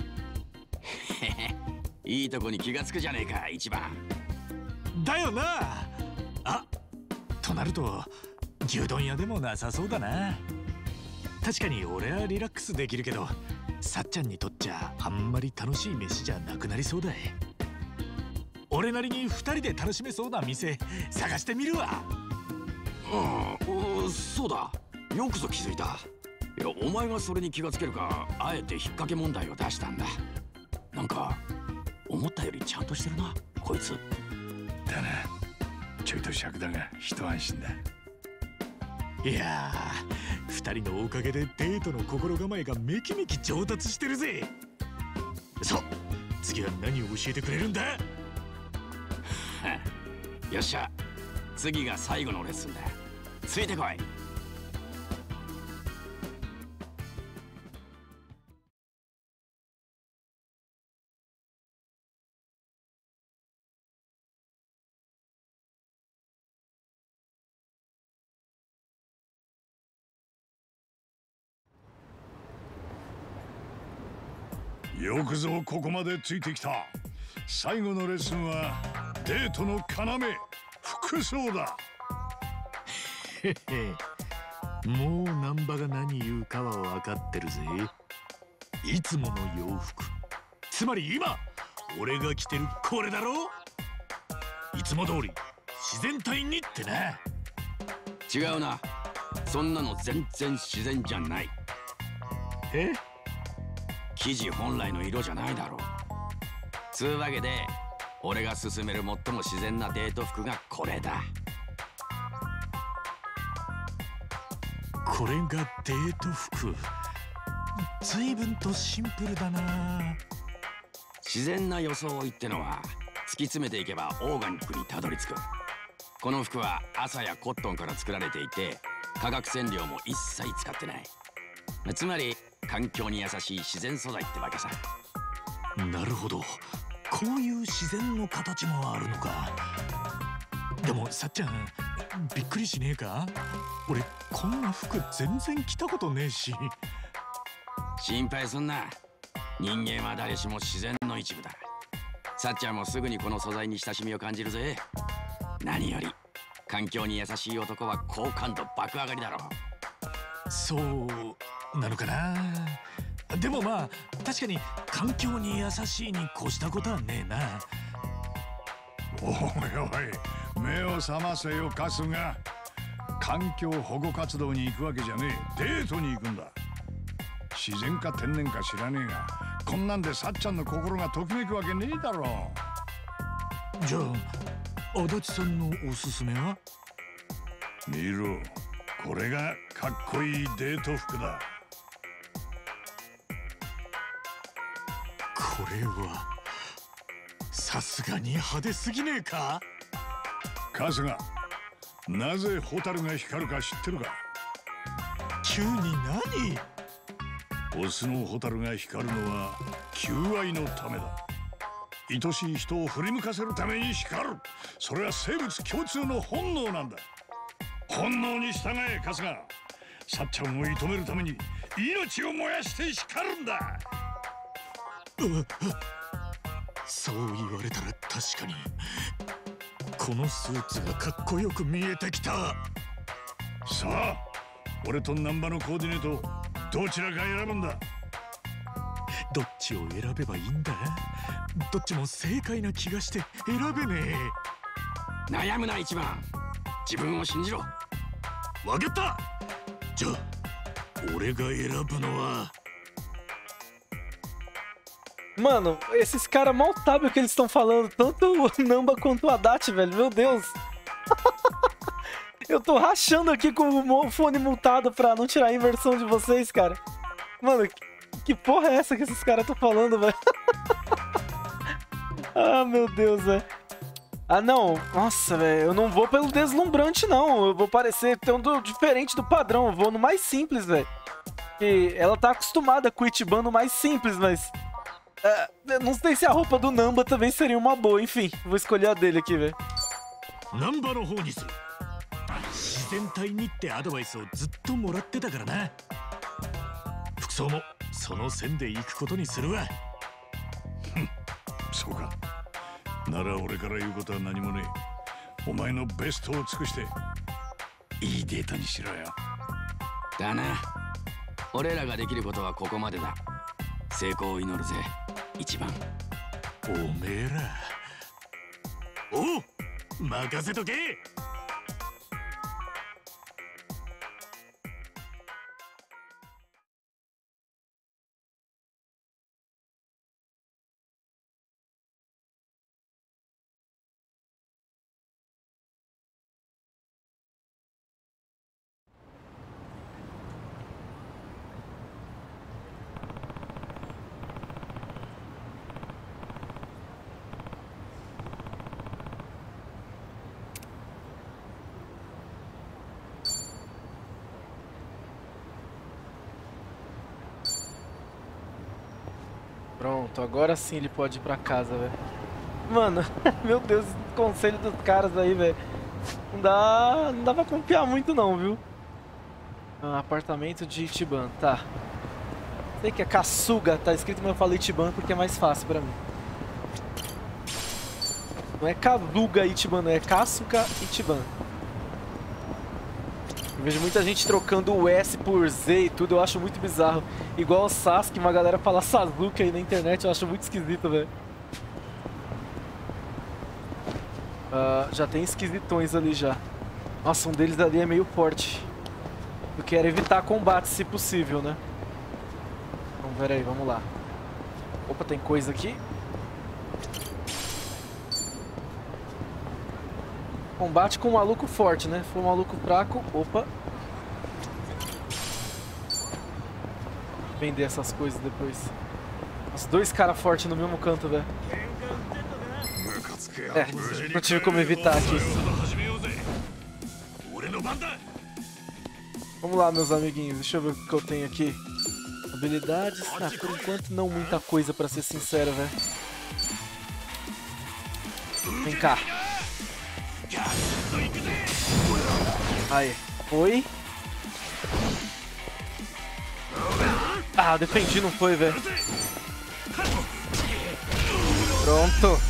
Speaker 7: いいとこに気がつくじゃねえか、一番。
Speaker 6: だよな。あ、となると牛丼屋でもなさそうだな。 確かに俺はリラックスできるけど、さっちゃんにとっちゃあんまり楽しい飯じゃなくなりそうだい。俺なりに二人で楽しめそうな店探してみるわ。
Speaker 7: うん、そうだ。よくぞ気づいた。いや、お前がそれに気がつけるか、あえて引っ掛け問題を出したんだ。なんか思ったよりちゃんとしてるな、こいつ。
Speaker 2: だな。ちょいと尺だが一安心だ。
Speaker 6: いやー、二人のおかげでデートの心構えがめきめき上達してるぜ。さあ、次は何を教えてくれるんだ？
Speaker 7: よっしゃ、次が最後のレッスンだ。ついてこい。
Speaker 2: よくぞここまでついてきた。最後のレッスンはデートの要、服装だ。
Speaker 6: へへ、もう難波が何言うかは分かってるぜ。いつもの洋服、つまり今俺が着てるこれだろ。いつも通り自然体にってな。
Speaker 7: 違うな、そんなの全然自然じゃない。
Speaker 6: え？
Speaker 7: 生地本来の色じゃないだろう。つうわけで俺が勧める最も自然なデート服がこれだ。
Speaker 6: これがデート服。随分とシンプルだな。
Speaker 7: 自然な装いってのは突き詰めていけばオーガニックにたどり着く。この服は麻やコットンから作られていて、化学染料も一切使ってない。つまり環境に優しい自然素材ってわけさ。
Speaker 6: なるほど、こういう自然の形もあるのか。でもさっちゃん、びっくりしねえか？俺こんな服全然着たことねえし。
Speaker 7: 心配すんな。人間は誰しも自然の一部だ。さっちゃんもすぐにこの素材に親しみを感じるぜ。何より環境に優しい男は好感度爆上がりだろう。
Speaker 6: そうなのかな。でもまあ確かに環境に優しいに越したことはねえな。
Speaker 2: おいおい、目を覚ませよ春日。環境保護活動に行くわけじゃねえ、デートに行くんだ。自然か天然か知らねえが、こんなんでさっちゃんの心がときめくわけねえだろ。
Speaker 6: じゃあ足立さんのおすすめは？
Speaker 2: 見ろ、これがかっこいいデート服だ。
Speaker 6: これはさすがに派手すぎねえか？
Speaker 2: 春日、なぜホタルが光るか知ってるか？
Speaker 6: 急に何？
Speaker 2: オスのホタルが光るのは求愛のためだ。愛しい人を振り向かせるために光る。それは生物共通の本能なんだ。 本能に従え春日。さっちゃんを射止めるために命を燃やして叱るんだ。
Speaker 6: そう言われたら確かにこのスーツがかっこよく見えてきた。
Speaker 2: さあ、俺と難波のコーディネートどちらか選ぶんだ。
Speaker 6: どっちを選べばいいんだ。どっちも正解な気がして選べね
Speaker 7: え。悩むな一番、自分を信じろ。
Speaker 6: わかった。じゃあ俺が選ぶのは。
Speaker 1: Mano, esses caras mal sabem o que eles estão falando, tanto o Namba quanto o Haddad, velho. Meu Deus. Eu tô rachando aqui com o fone multado pra não tirar a inversão de vocês, cara. Mano, que porra é essa que esses caras estão falando, velho? Ah, meu Deus, velho. Ah, não. Nossa, velho. Eu não vou pelo deslumbrante, não. Eu vou parecer tão diferente do padrão. Eu vou no mais simples, velho. E ela tá acostumada com o Ichiban no mais simples, mas... Uh, não sei se a roupa do Namba também seria uma boa. Enfim, vou escolher a dele aqui, velho.
Speaker 6: Namba no方にする。自然体にってアドバイスをずっともらってたからな。服装もその線で行くことにするわ。
Speaker 2: そうか。なら俺から言うことは何もねえ。お前のベストを尽くしていいデータにしろよ。
Speaker 7: だな。俺らができることはここまでだ。成功を祈るぜ。一番。
Speaker 6: おめえら。おう、任せとけ。
Speaker 1: Pronto, agora sim ele pode ir pra casa, velho. Mano, meu Deus, o conselho dos caras aí, velho. Não dá, não dá pra confiar muito não, viu? Ah, apartamento de Ichiban, tá. Sei que é Kasuga, tá escrito, mas eu falei Ichiban porque é mais fácil pra mim. Não é Kazuga Ichiban, não é Kasuga Ichiban. Eu vejo muita gente trocando o S por Z e tudo, eu acho muito bizarro. Igual o Sasuke, uma galera fala Sasuke aí na internet, eu acho muito esquisito, velho. Uh, já tem esquisitões ali já. Nossa, um deles ali é meio forte. Eu quero evitar combate se possível, né? Então, pera aí, vamos lá. Opa, tem coisa aqui. Combate com um maluco forte, né? Se for um maluco fraco... Opa. Vender essas coisas depois. Os dois caras fortes no mesmo canto, velho. É, não tive como evitar aqui. Vamos lá, meus amiguinhos. Deixa eu ver o que eu tenho aqui. Habilidades... Ah, por enquanto não muita coisa, pra ser sincero, velho. Vem cá. Aí, foi. Ah, defendi, não foi, velho. Pronto.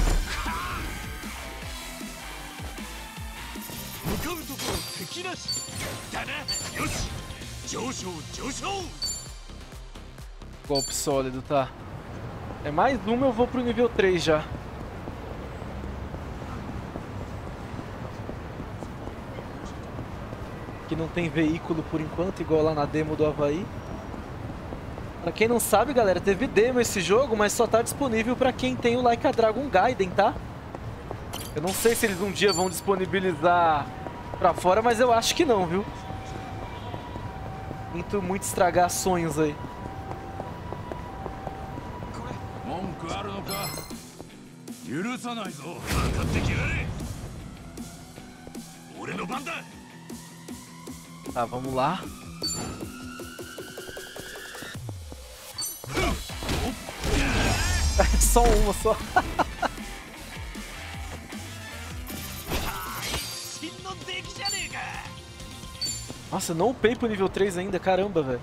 Speaker 1: Golpe sólido, tá. É mais uma, eu vou pro nível três já. Que não tem veículo por enquanto, igual lá na demo do Havaí. Pra quem não sabe, galera, teve demo esse jogo, mas só tá disponível pra quem tem o Like a Dragon Gaiden, tá? Eu não sei se eles um dia vão disponibilizar pra fora, mas eu acho que não, viu? Sinto muito estragar sonhos aí. Tá, vamos lá. Só uma, só. Nossa, não upei pro nível três ainda, caramba, velho.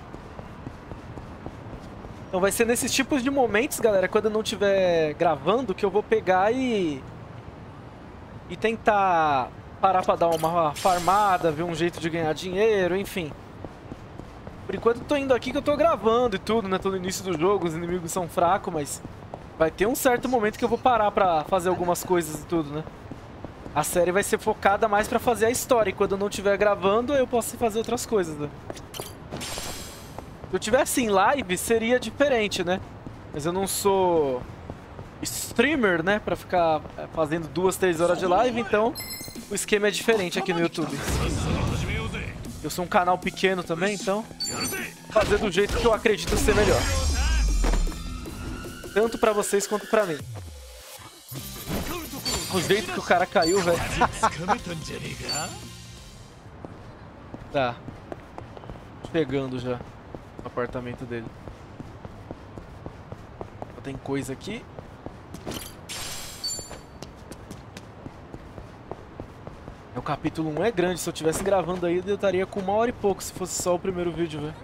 Speaker 1: Então vai ser nesses tipos de momentos, galera, quando eu não estiver gravando, que eu vou pegar e... E tentar parar pra dar uma farmada, ver um jeito de ganhar dinheiro, enfim. Por enquanto eu tô indo aqui que eu tô gravando e tudo, né? Tô no início do jogo, os inimigos são fracos, mas... Vai ter um certo momento que eu vou parar pra fazer algumas coisas e tudo, né? A série vai ser focada mais pra fazer a história, e quando eu não estiver gravando, eu posso fazer outras coisas, né? Se eu tivesse em live, seria diferente, né? Mas eu não sou streamer, né? Pra ficar fazendo duas, três horas de live, então o esquema é diferente aqui no YouTube. Eu sou um canal pequeno também, então fazer do jeito que eu acredito ser melhor. Tanto pra vocês quanto pra mim. O jeito que o cara caiu, velho. Tá. Pegando já o apartamento dele. Tem coisa aqui. O capítulo um é grande. Se eu estivesse gravando aí, eu estaria com uma hora e pouco se fosse só o primeiro vídeo, velho.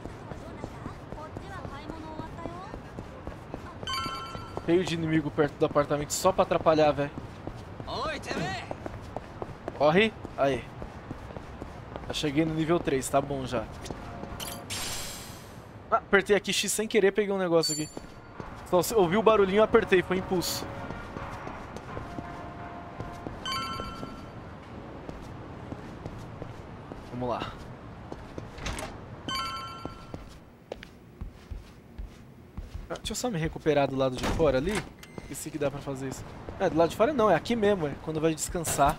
Speaker 1: Cheio de inimigo perto do apartamento só pra atrapalhar, velho. Corre. Aí. Já cheguei no nível três, tá bom já. Ah, apertei aqui X sem querer, peguei um negócio aqui. Só ouvi o barulhinho, apertei, foi impulso. Vamos lá. Ah, deixa eu só me recuperar do lado de fora ali. Esqueci que dá pra fazer isso. É, do lado de fora não, é aqui mesmo, é quando vai descansar.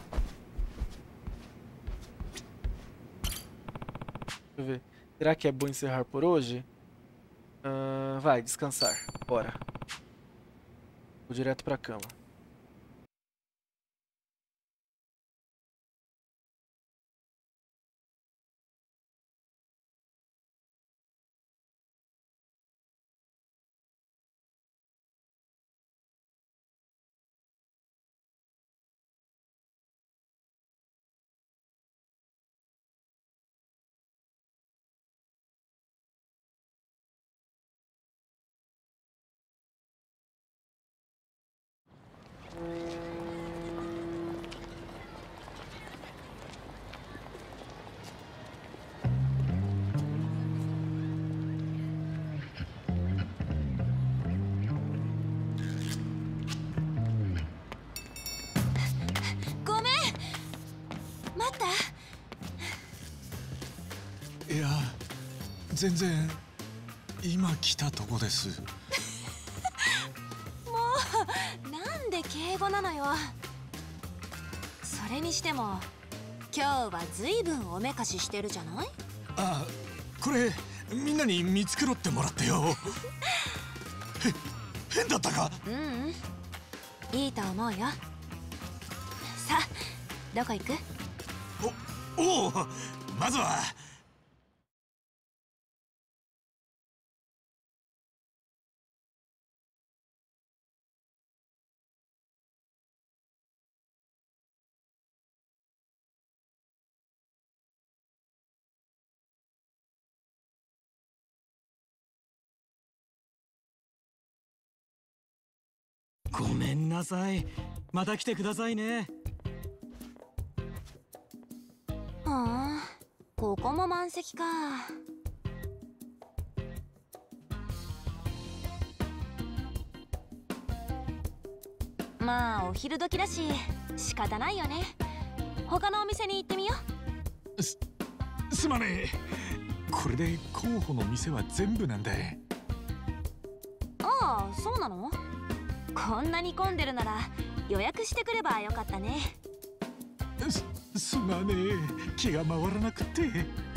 Speaker 1: Deixa eu ver. Será que é bom encerrar por hoje? Uh, vai, descansar. Bora. Vou direto pra cama.
Speaker 6: いや、全然今来たとこです。
Speaker 8: もうなんで敬語なのよ。それにしても今日はずいぶんおめかししてるじゃない？
Speaker 6: あ、これみんなに見繕ってもらってよ。へ、変だったか？
Speaker 8: ううん、いいと思うよ。さあ、どこ行く？
Speaker 6: お、おう、まずは。
Speaker 10: ごめんなさい。また来てくださいね。
Speaker 8: はあ、ここも満席か。まあお昼時だし仕方ないよね。他のお店に行ってみよ
Speaker 6: う。す、すまねえ。これで候補の店は全部なんだ。
Speaker 8: ああ、そうなの？こんなに混んでるなら予約してくればよかったね。
Speaker 6: す、すまねえ。気が回らなくて。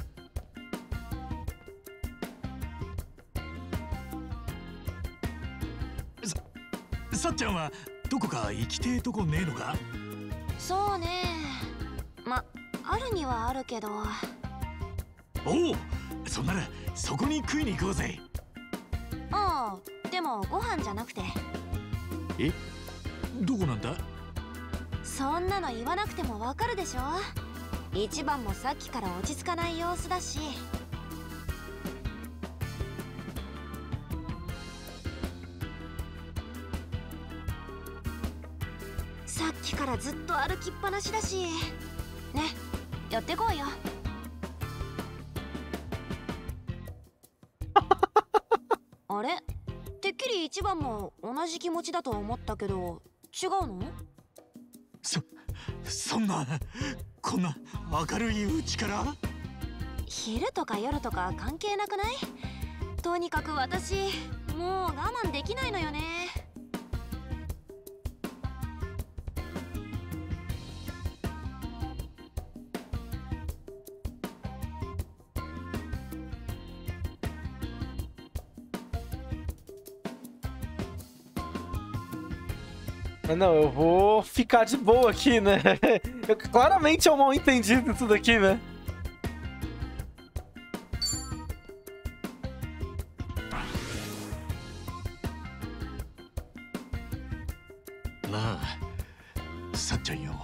Speaker 6: さ、さっちゃんはどこか行きてえとこねえのか？
Speaker 8: そうね。ま、あるにはあるけど。
Speaker 6: おお、そんならそこに食いに行こうぜ。
Speaker 8: ああ、でもご飯じゃなくて。
Speaker 6: え、どこなんだ？
Speaker 8: そんなの言わなくてもわかるでしょ。 一番もさっきから落ち着かない様子だし。さっきからずっと歩きっぱなしだしね、やってこうよ。あれ、てっきり一番も同じ気持ちだと思ったけど違うの？
Speaker 6: そそんなこんな明るいうちから？
Speaker 8: 昼とか夜とか関係なくない？とにかく私もう我慢できないのよね。
Speaker 1: Não, eu vou ficar de boa aqui, né? Eu, claramente é um mal entendido isso daqui, né?
Speaker 6: Na, Sa-chanよ。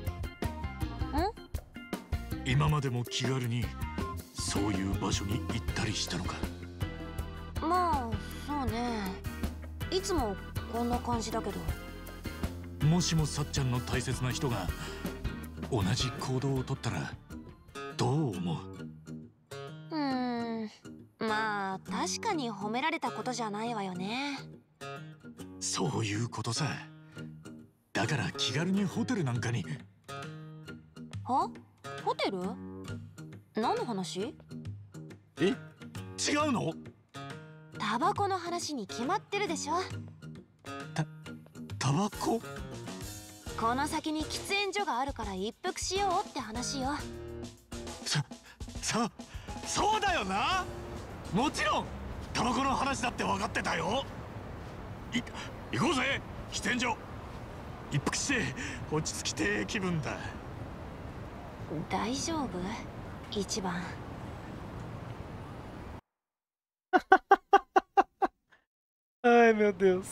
Speaker 8: ん？
Speaker 6: 今までも気軽にそういう場所に行ったりしたのか？
Speaker 8: まあそうね、いつもこんな感じだけど。
Speaker 6: もしもさっちゃんの大切な人が同じ行動をとったらどう思う？
Speaker 8: うーん、まあ確かに褒められたことじゃないわよね。
Speaker 6: そういうことさ。だから気軽にホテルなんかに。
Speaker 8: は？ホテル？何の話？
Speaker 6: え？違うの？
Speaker 8: タバコの話に決まってるでしょ。
Speaker 6: た、タバコ？
Speaker 8: この先に喫煙所があるから一服しようって話よ。
Speaker 6: そ、そ、そうだよな。もちろんタバコの話だって分かってたよ。い、行こうぜ喫煙所。一服して落ち着きて気分だ。
Speaker 8: 大丈夫？一番。
Speaker 1: Ai, meu Deus.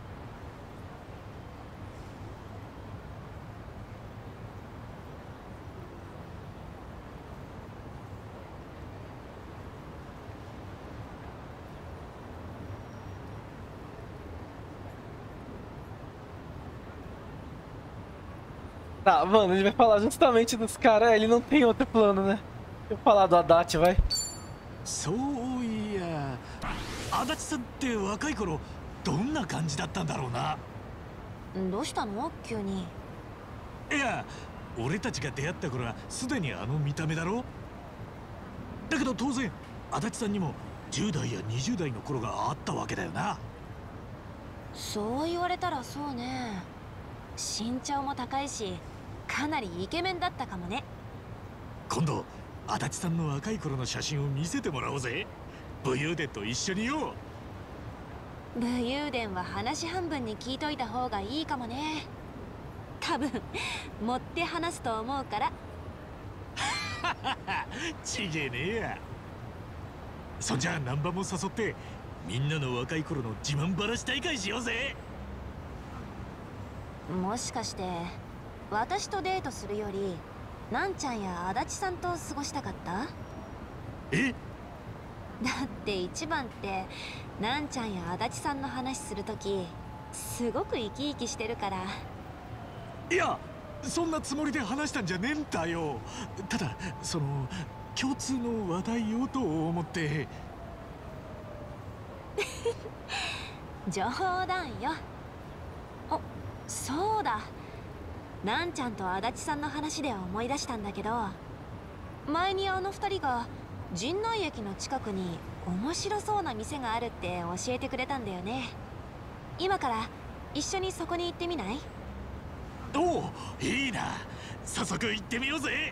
Speaker 1: Tá, mano, ele vai falar justamente dos caras. Ele não tem outro plano, né? Deixa eu falar do Haddad, vai.
Speaker 6: そういや、足立さんって若い頃どんな感じだったんだろうな。
Speaker 8: どうしたの急に？
Speaker 6: いや、俺たちが出会った頃はすでにあの見た目だろ。だけど当然足立さんにもじゅう代やにじゅう代の頃があったわけだよな。
Speaker 8: そう言われたらそうね。身長も高いしかなりイケメンだったかもね。
Speaker 6: 今度足立さんの若い頃の写真を見せてもらおうぜ。武勇伝と一緒によ。
Speaker 8: 武勇伝は話半分に聞いといた方がいいかもね。多分持って話すと思うから。
Speaker 6: ちげえねえや。そんじゃ南波も誘ってみんなの若い頃の自慢話大会しようぜ。
Speaker 8: もしかして私とデートするよりなんちゃんや足立さんと過ごしたかった？
Speaker 6: え？
Speaker 8: だって一番ってなんちゃんや足立さんの話するときすごく生き生きしてるから。
Speaker 6: いや、そんなつもりで話したんじゃねえんだよ。ただその共通の話題をと思って。
Speaker 8: 冗談よ。あ、そうだ、なんちゃんと足立さんの話で思い出したんだけど、前にあの二人が陣内駅の近くに面白そうな店があるって教えてくれたんだよね。今から一緒にそこに行ってみない？
Speaker 6: おお、いいな。早速行ってみようぜ。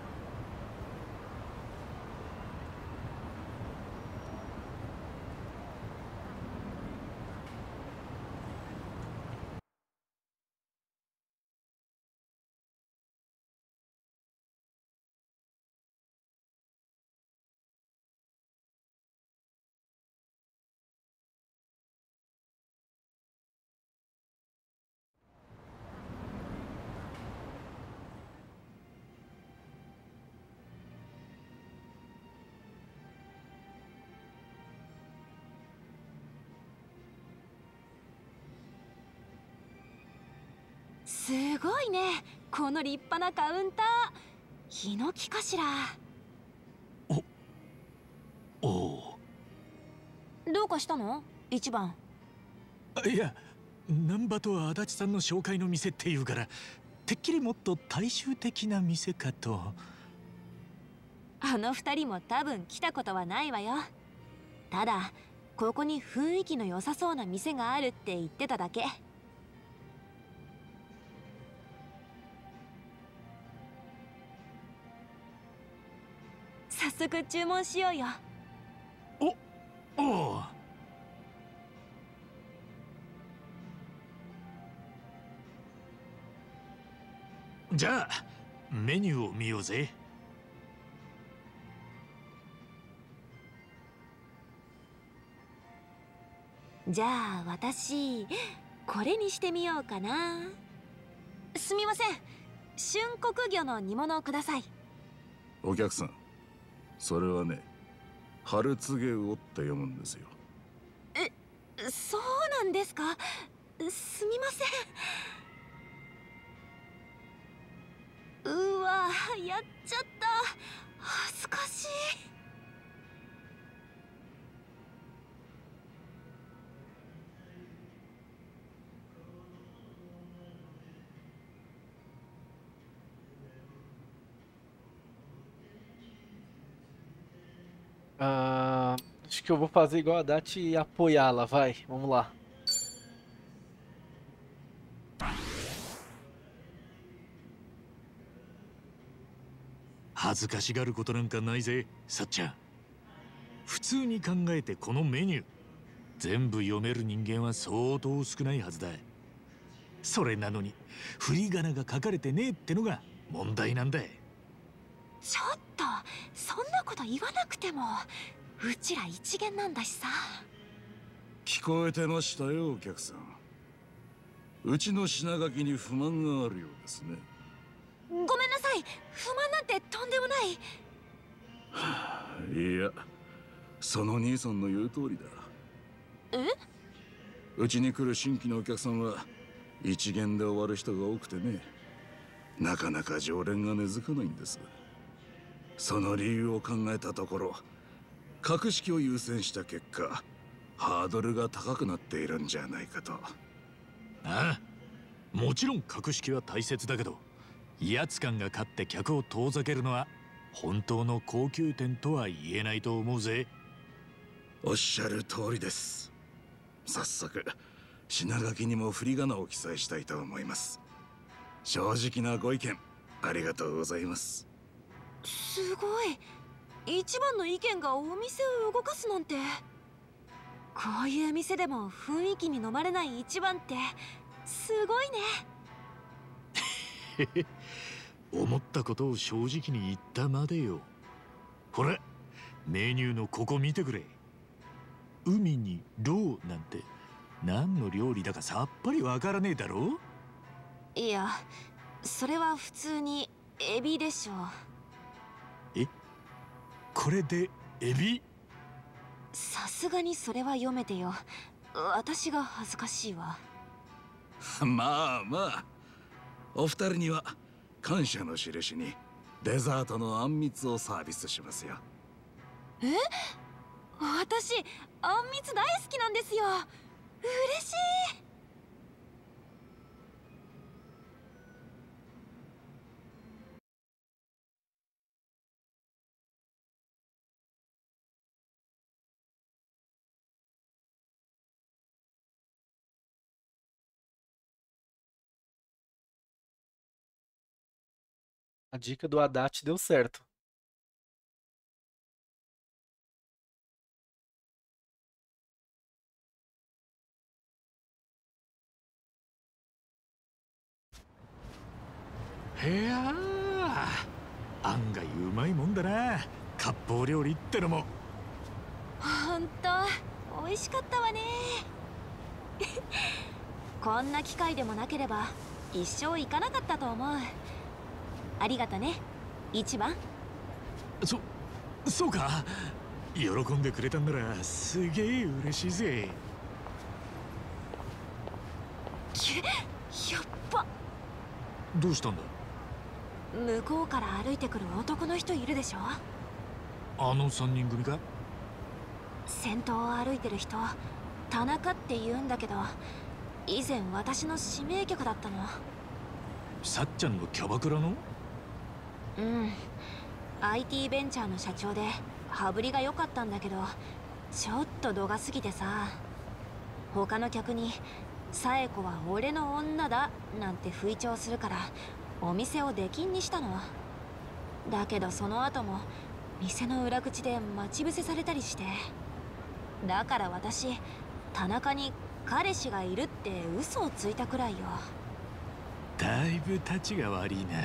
Speaker 8: すごいね、この立派なカウンター。ヒノキかしら。
Speaker 6: おお。
Speaker 8: どうかしたの一番？
Speaker 6: いや、難波と足立さんの紹介の店っていうから、てっきりもっと大衆的な店かと。
Speaker 8: あの二人も多分来たことはないわよ。ただここに雰囲気の良さそうな店があるって言ってただけ。早速注文しようよ。
Speaker 6: おお。じゃあメニューを見ようぜ。
Speaker 8: じゃあ私これにしてみようかな。すみません、春国魚の煮物をください。
Speaker 11: お客さん、それはね、春告げ魚って読むんですよ。
Speaker 8: え、そうなんですか。すみません。うわ、やっちゃった。恥ずかしい。
Speaker 1: Ah, acho que eu vou fazer igual a Dati e apoiá-la, vai, vamos lá.
Speaker 6: 恥ずかしがることなんかないぜ、さっちゃん。普通に考えてこのメニュー全部読める人間は相当少ないはずだ。それなのに振り仮名が書かれてねえってのが問題なんだ。
Speaker 8: ちょっとそんなこと言わなくても、うちら一元なんだしさ。
Speaker 11: 聞こえてましたよ、お客さん。うちの品書きに不満があるようですね。
Speaker 8: ごめんなさい、不満なんてとんでもない。
Speaker 11: はあ、いや、その兄さんの言う通りだ。
Speaker 8: え？
Speaker 11: うちに来る新規のお客さんは一元で終わる人が多くてね、なかなか常連が根付かないんです。その理由を考えたところ、格式を優先した結果、ハードルが高くなっているんじゃないかと。
Speaker 6: ああ、もちろん格式は大切だけど、威圧感が勝って客を遠ざけるのは本当の高級店とは言えないと思うぜ。
Speaker 11: おっしゃる通りです。早速品書きにも振り仮名を記載したいと思います。正直なご意見ありがとうございます。
Speaker 8: すごい、一番の意見がお店を動かすなんて。こういう店でも雰囲気に飲まれない一番ってすごい
Speaker 6: ね。思ったことを正直に言ったまでよ。ほら、メニューのここ見てくれ。海にロウなんて何の料理だかさっぱりわからねえだろ。
Speaker 8: いや、それは普通にエビでしょ。
Speaker 6: え、これでエビ？
Speaker 8: さすがにそれは読めてよ。私が恥ずかしいわ。
Speaker 11: まあまあ、お二人には感謝の印にデザートのあんみつをサービスしますよ。
Speaker 8: え？私あんみつ大好きなんですよ。嬉しい。
Speaker 1: A dica do Haddad deu certo.
Speaker 6: へやー、案外うまいもんだな、割烹料理ってのも。
Speaker 8: ほんと美味しかったわね。こんな機会でもなければ一生行かなかったと思う。ありがとね、一番。
Speaker 6: そ、そうか。喜んでくれたんならすげえ嬉しいぜ。
Speaker 8: け、やっば。
Speaker 6: どうしたんだ？
Speaker 8: 向こうから歩いてくる男の人いるでしょ。
Speaker 6: あの三人組か？
Speaker 8: 先頭を歩いてる人、田中って言うんだけど、以前私の指名客だったの。
Speaker 6: さっちゃんのキャバクラの？
Speaker 8: うん、 アイティー ベンチャーの社長で羽振りが良かったんだけど、ちょっと度が過ぎてさ、他の客にサエコは俺の女だなんて吹聴するからお店を出禁にしたの。だけどその後も店の裏口で待ち伏せされたりして、だから私田中に彼氏がいるって嘘をついたくらいよ。
Speaker 6: だいぶたちが悪いな。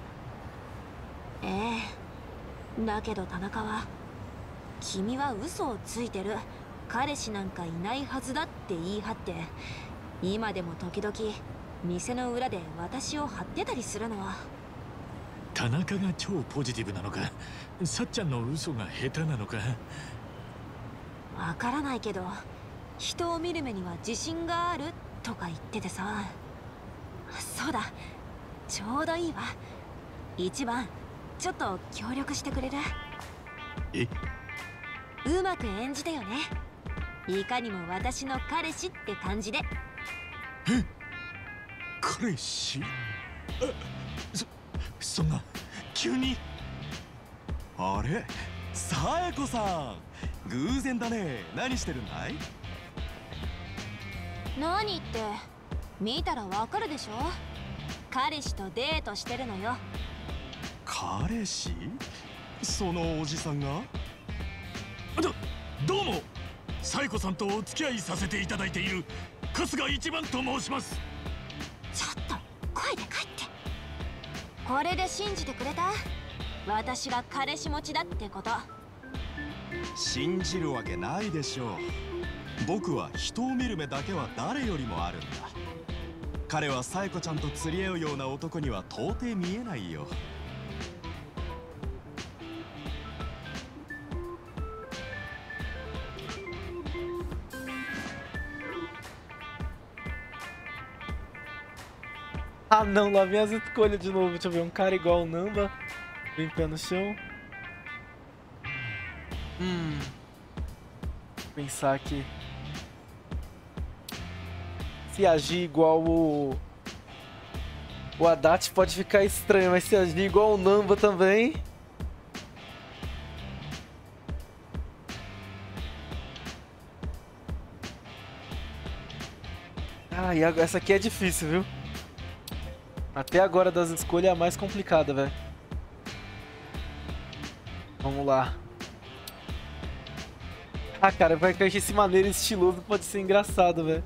Speaker 8: ええ、だけど田中は君は嘘をついてる、彼氏なんかいないはずだって言い張って、今でも時々店の裏で私を張ってたりするの。
Speaker 6: 田中が超ポジティブなのか、さっちゃんの嘘が下手なのか
Speaker 8: わからないけど、人を見る目には自信があるとか言っててさ。そうだ、ちょうどいいわ。一番ちょっと協力してくれる？
Speaker 6: え？
Speaker 8: うまく演じてよね。いかにも私の彼氏って感じで。
Speaker 6: え？彼氏？そ、そんな急に？
Speaker 12: あれ、サエコさん、偶然だね。何してるんだい？
Speaker 8: 何って見たらわかるでしょ。彼氏とデートしてるのよ。
Speaker 12: 彼氏？そのおじさんが？
Speaker 6: ど、どうも、サエコさんとお付き合いさせていただいている春日一番と申します。
Speaker 8: ちょっと声で帰って。これで信じてくれた？私が彼氏持ちだってこと。
Speaker 12: 信じるわけないでしょう。僕は人を見る目だけは誰よりもあるんだ。彼はサエコちゃんと釣り合うような男には到底見えないよ。
Speaker 1: Ah não, lá vem as escolhas de novo. Deixa eu ver, um cara igual o Namba. Vem pé no chão. Hum. Vou pensar aqui. Se agir igual o... O Haddad pode ficar estranho, mas se agir igual o Namba também... Ah, e essa aqui é difícil, viu? Até agora das escolhas é a mais complicada, velho. Vamos lá. Ah, cara, vai que esse maneiro estiloso pode ser engraçado, velho.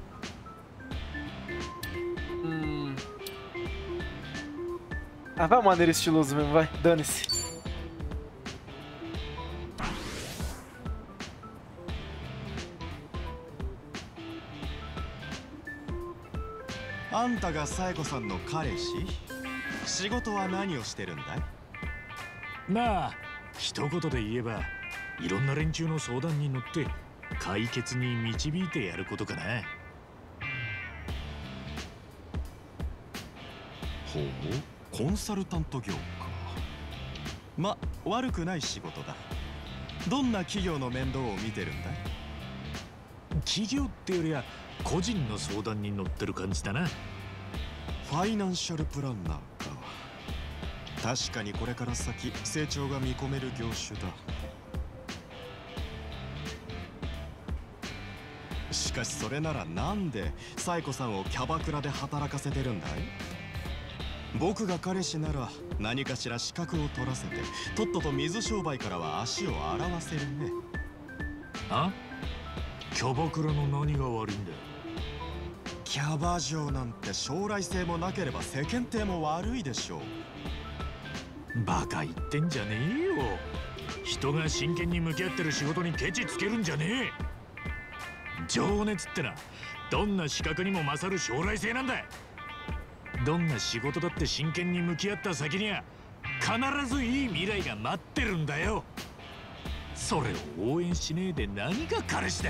Speaker 1: Hum. Ah, vai o maneiro estiloso mesmo, vai. Dane-se.
Speaker 12: あんたがサエコさんの彼氏？仕事は何をしてるんだい？
Speaker 6: まあ一言で言えば、いろんな連中の相談に乗って解決に導いてやることかな。
Speaker 12: ほう、コンサルタント業か。ま、悪くない仕事だ。どんな企業の面倒を見てるんだい？
Speaker 6: 企業ってよりは個人の相談に乗ってる感じだな。
Speaker 12: ファイナンシャルプランナーか。確かにこれから先成長が見込める業種だ。しかしそれならなんでサエコさんをキャバクラで働かせてるんだい？僕が彼氏なら何かしら資格を取らせて、とっとと水商売からは足を洗わせるね。
Speaker 6: あ？キャバクラの何が悪いんだ？
Speaker 12: キャバ嬢なんて将来性もなければ世間体も悪いでしょ
Speaker 6: う。バカ言ってんじゃねえよ。人が真剣に向き合ってる仕事にケチつけるんじゃねえ。情熱ってな、どんな資格にも勝る将来性なんだ。どんな仕事だって真剣に向き合った先には必ずいい未来が待ってるんだよ。それを応援しねえで何が彼氏だ。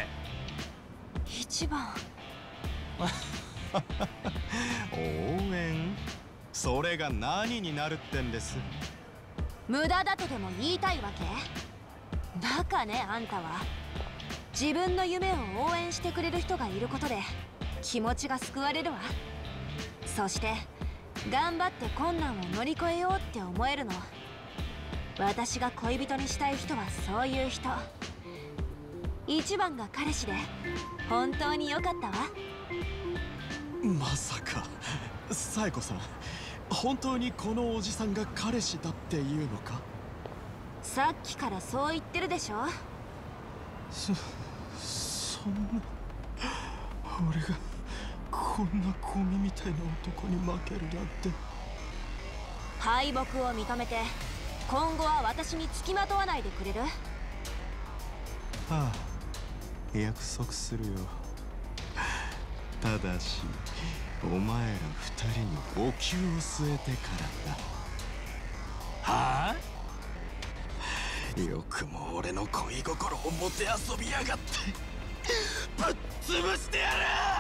Speaker 8: 一番
Speaker 12: 応援？ それが何になるってんです。
Speaker 8: 無駄だとでも言いたいわけ？バカね、あんたは。自分の夢を応援してくれる人がいることで気持ちが救われるわ。そして頑張って困難を乗り越えようって思えるの。私が恋人にしたい人はそういう人。一番が彼氏で本当に良かったわ。
Speaker 12: まさかサエコさん、本当にこのおじさんが彼氏だっていうのか？
Speaker 8: さっきからそう言ってるでしょ。
Speaker 12: そ、そんな、俺がこんなゴミみたいな男に負けるなんて。
Speaker 8: 敗北を認めて今後は私に付きまとわないでくれる？
Speaker 12: はあ、約束するよ。ただしお前ら二人にお灸を据えてからだ。はあ？よくも俺の恋心をもてあそびやがって。ぶっ潰してやる！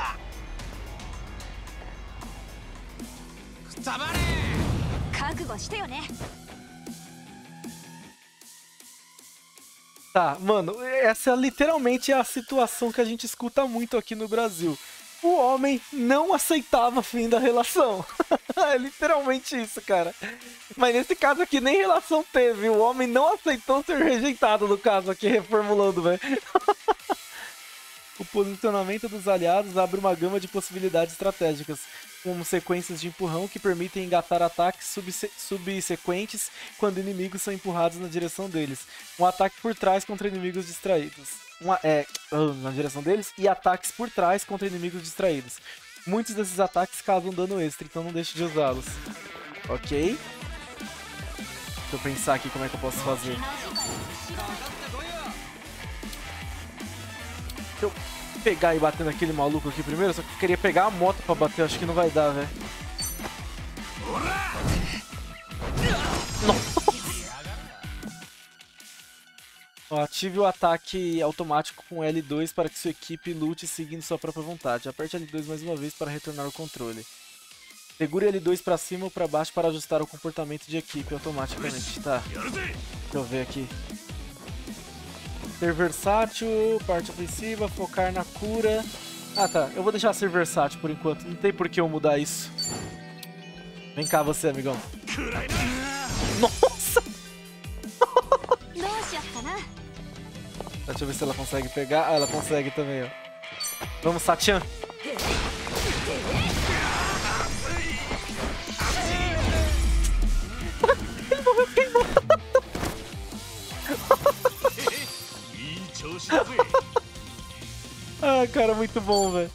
Speaker 7: くたばれ！
Speaker 8: 覚悟してよね。
Speaker 1: Tá, mano, essa literalmente é a situação que a gente escuta muito aqui no Brasil. O homem não aceitava o fim da relação. É literalmente isso, cara. Mas nesse caso aqui nem relação teve. O homem não aceitou ser rejeitado, no caso aqui, reformulando, velho. O posicionamento dos aliados abre uma gama de possibilidades estratégicas, como sequências de empurrão que permitem engatar ataques subse subsequentes quando inimigos são empurrados na direção deles. Um ataque por trás contra inimigos distraídos. Uma, é, na direção deles e ataques por trás contra inimigos distraídos. Muitos desses ataques causam dano extra, então não deixe de usá-los. Ok. Deixa eu pensar aqui como é que eu posso fazer. Deixa eu pegar e bater naquele maluco aqui primeiro, só que eu queria pegar a moto pra bater, acho que não vai dar, velho. Ative o ataque automático com L dois para que sua equipe lute seguindo sua própria vontade. Aperte L dois mais uma vez para retornar o controle. Segure L dois para cima ou para baixo para ajustar o comportamento de equipe automaticamente. Tá. Deixa eu ver aqui. Ser versátil, parte ofensiva, focar na cura. Ah tá, eu vou deixar ser versátil por enquanto. Não tem por que eu mudar isso. Vem cá você, amigão. Nossa! Deixa eu ver se ela consegue pegar. Ah, ela consegue também, ó. Vamos, Satian. Ele morreu queimado. Ah, cara, muito bom, velho.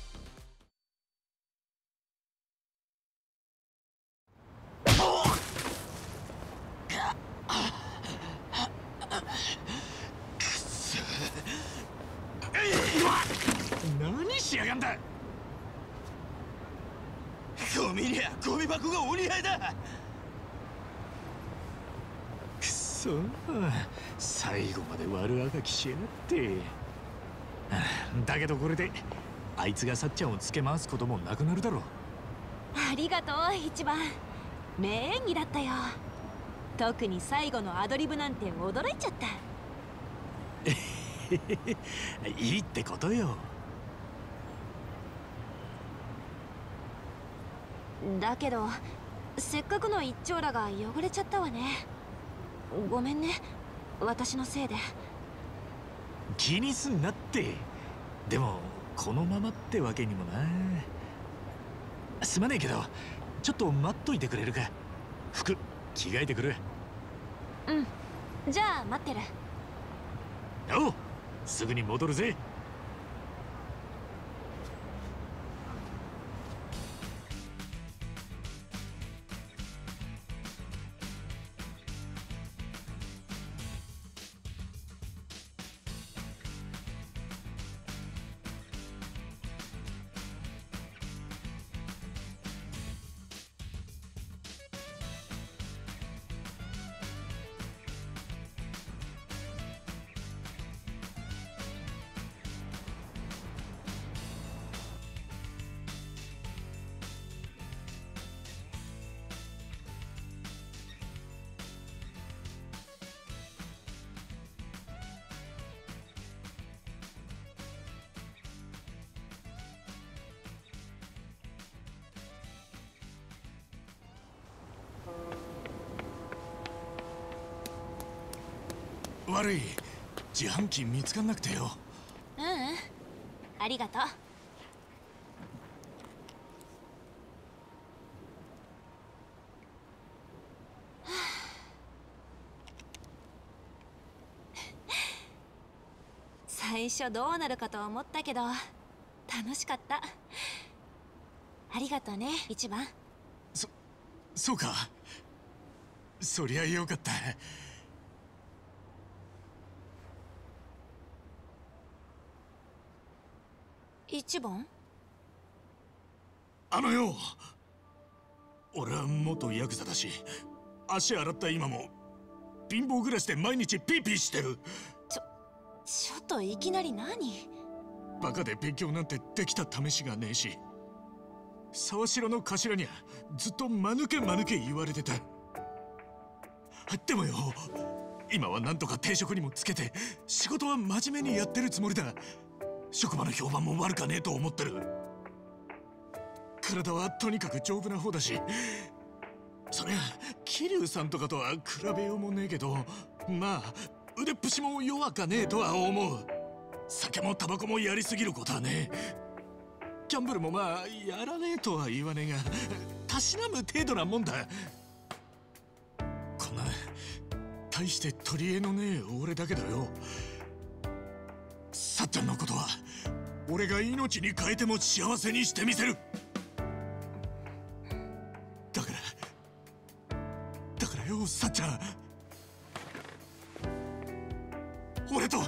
Speaker 6: くそ、最後まで悪あがきしやがって。だけどこれであいつがさっちゃんをつけ回すこともなくなるだろう。
Speaker 8: ありがとう、一番。名演技だったよ。特に最後のアドリブなんて驚いちゃった。
Speaker 6: いいってことよ。
Speaker 8: だけどせっかくの一丁羅が汚れちゃったわね。ごめんね、私のせいで。
Speaker 6: 気にすんなって。でもこのままってわけにもな。すまねえけどちょっと待っといてくれるか。服着替えてくる。
Speaker 8: うん、じゃあ待ってる。
Speaker 6: おう、すぐに戻るぜ。 悪い。自販機見つかんなくてよ。
Speaker 8: ううん、ありがとう。最初どうなるかと思ったけど楽しかった。ありがとうね、一番。
Speaker 6: そ、そうか。そりゃよかった。
Speaker 8: 一番？
Speaker 6: あのよ、俺は元ヤクザだし、足洗った今も貧乏暮らしで毎日ピーピーしてる。
Speaker 8: ちょ、ちょっといきなり何？
Speaker 6: バカで勉強なんてできた試しがねえし、沢城の頭にはずっと間抜け間抜け言われてた。でもよ、今はなんとか定職にもつけて仕事は真面目にやってるつもりだ。職場の評判も悪かねえと思ってる。体はとにかく丈夫な方だし、そりゃ桐生さんとかとは比べようもねえけど、まあ腕っぷしも弱かねえとは思う。酒もタバコもやりすぎることはねえ。ギャンブルもまあやらねえとは言わねえが、たしなむ程度なもんだ。こんな大して取り柄のねえ俺だけどよ、さっちゃんのことは俺が命に変えても幸せにしてみせる。だからだからよ、さっちゃん、俺と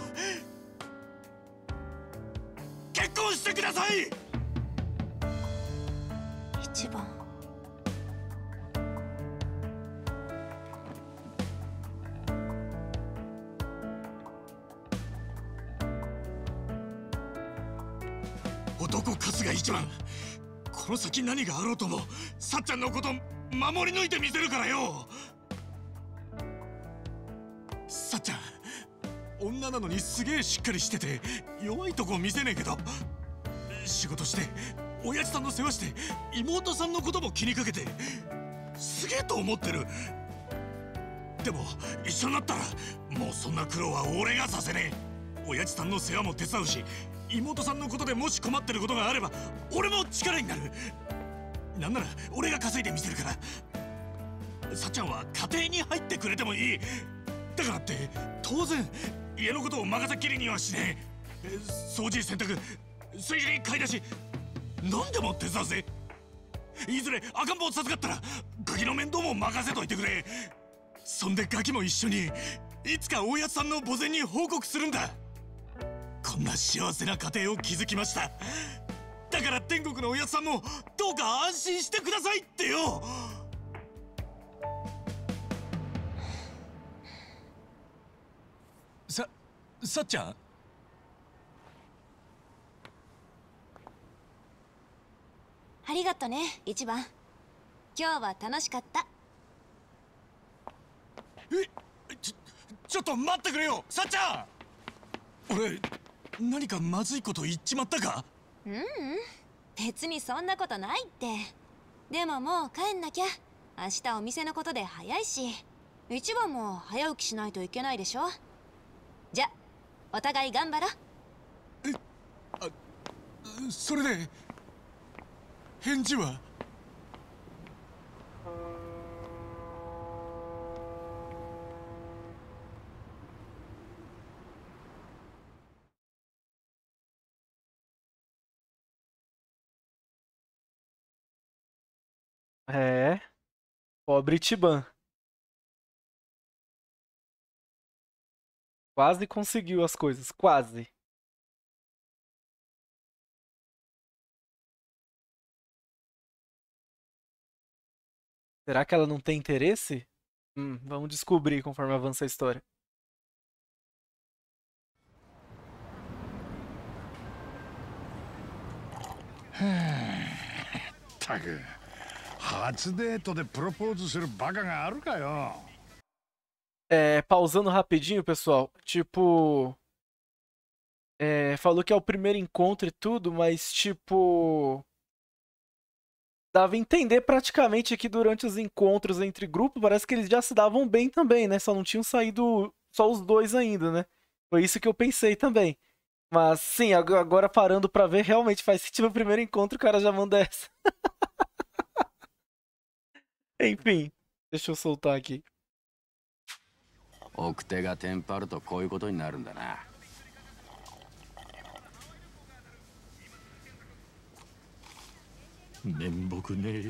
Speaker 6: 結婚してください。
Speaker 8: 一番。
Speaker 6: 男春日一番、この先何があろうともさっちゃんのこと守り抜いてみせるからよ。さっちゃん、女なのにすげえしっかりしてて弱いとこ見せねえけど、仕事して親父さんの世話して妹さんのことも気にかけてすげえと思ってる。でも一緒になったらもうそんな苦労は俺がさせねえ。親父さんの世話も手伝うし、妹さんのことでもし困ってることがあれば俺も力になる。なんなら俺が稼いでみせるから。さっちゃんは家庭に入ってくれてもいい。だからって当然家のことを任せっきりにはしねえ。掃除洗濯水理買い出し何でも手伝うぜ。いずれ赤ん坊授かったらガキの面倒も任せといてくれ。そんでガキも一緒にいつか親さんの墓前に報告するんだ。こんな幸せな家庭を築きました。だから天国のおやつさんもどうか安心してくださいってよ。さ、さっちゃん、
Speaker 8: ありがとね、一番。今日は楽しかった。
Speaker 6: え、ちょ、ちょっと待ってくれよ、さっちゃん。俺何かまずいこと言っちまったか？
Speaker 8: ううん、別にそんなことないって。でももう帰んなきゃ。明日お店のことで早いし、一番も早起きしないといけないでしょ。じゃお互い頑張ろう。
Speaker 6: え、あ、それで返事は？
Speaker 1: É, pobre Tiban. Quase conseguiu as coisas, quase. Será que ela não tem interesse? Hum, vamos descobrir conforme avança a história.
Speaker 2: Taku, 初デートでプロポーズするバカがあるかよ。
Speaker 1: É, pausando rapidinho, pessoal. Tipo, é, falou que é o primeiro encontro e tudo, mas tipo, dava a entender praticamente que durante os encontros entre grupos, parece que eles já se davam bem também, né? Só não tinham saído só os dois ainda, né? Foi isso que eu pensei também. Mas sim, agora parando pra ver, realmente faz sentido. No primeiro encontro o cara já manda essa. Enfim, deixa eu soltar aqui.
Speaker 7: 奥手がテンパるとこういうことになるんだな。
Speaker 6: 面目ねえ。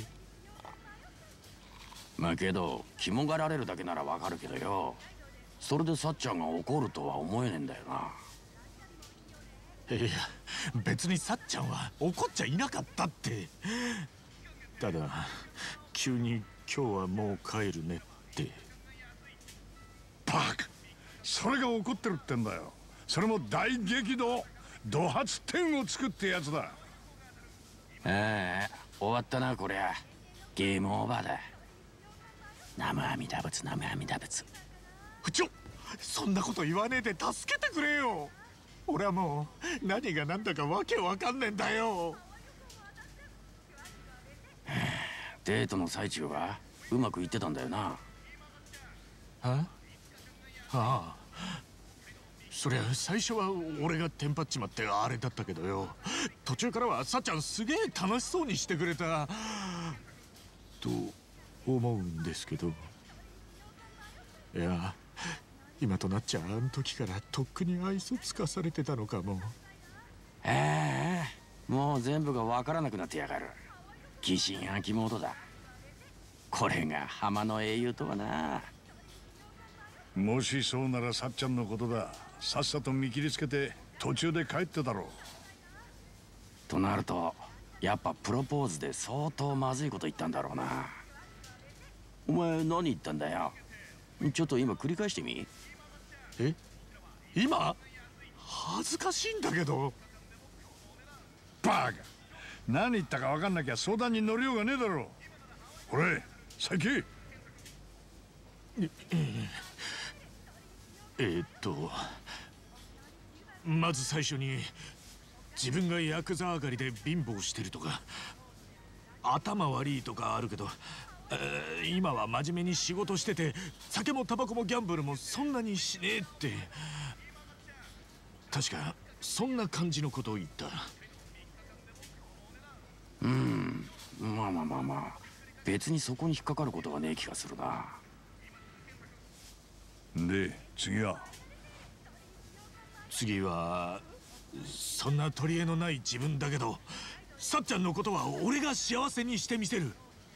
Speaker 7: まあけど肝がられるだけならわかるけどよ、それでさっちゃんが怒るとは思えねえんだよな。
Speaker 6: いや別にさっちゃんは怒っちゃいなかったって。ただ急に今日はもう帰るねって。
Speaker 2: バカ、それが怒ってるってんだよ。それも大激怒怒発点を作ってやつだ。
Speaker 7: ああ、終わったなこりゃ。ゲームオーバーだ。南無阿弥陀仏、南無阿弥陀仏。
Speaker 6: ちょ、そんなこと言わねえで助けてくれよ。俺はもう何が何だかわけわかんねえんだよ。
Speaker 7: デートの最中はうまくいってたんだよな。
Speaker 6: あああ、そりゃ最初は俺がテンパっちまってあれだったけどよ、途中からはさっちゃんすげえ楽しそうにしてくれたと思うんですけど。いや今となっちゃあの時からとっくに愛想つかされてたのかも。
Speaker 7: ええ、もう全部がわからなくなってやがる。疑心暗鬼モードだ。これが浜の英雄とはな。
Speaker 2: もしそうならさっちゃんのことだ。さっさと見切りつけて途中で帰ってだろう。
Speaker 7: となるとやっぱプロポーズで相当まずいこと言ったんだろうな。お前何言ったんだよ。ちょっと今繰り返してみ。
Speaker 6: え、今？恥ずかしいんだけど。
Speaker 2: バカ、何言ったか分かんなきゃ相談に乗りようがねえだろう。俺先。
Speaker 6: えーっとまず最初に自分がヤクザ上がりで貧乏してるとか頭悪いとかあるけど、えー、今は真面目に仕事してて酒もタバコもギャンブルもそんなにしねえって、確かそんな感じのことを言った。
Speaker 7: うん、まあまあまあまあ別にそこに引っかかることはねえ気がするな。
Speaker 2: で次は
Speaker 6: 次はそんな取り柄のない自分だけどさっちゃんのことは俺が幸せにしてみせる。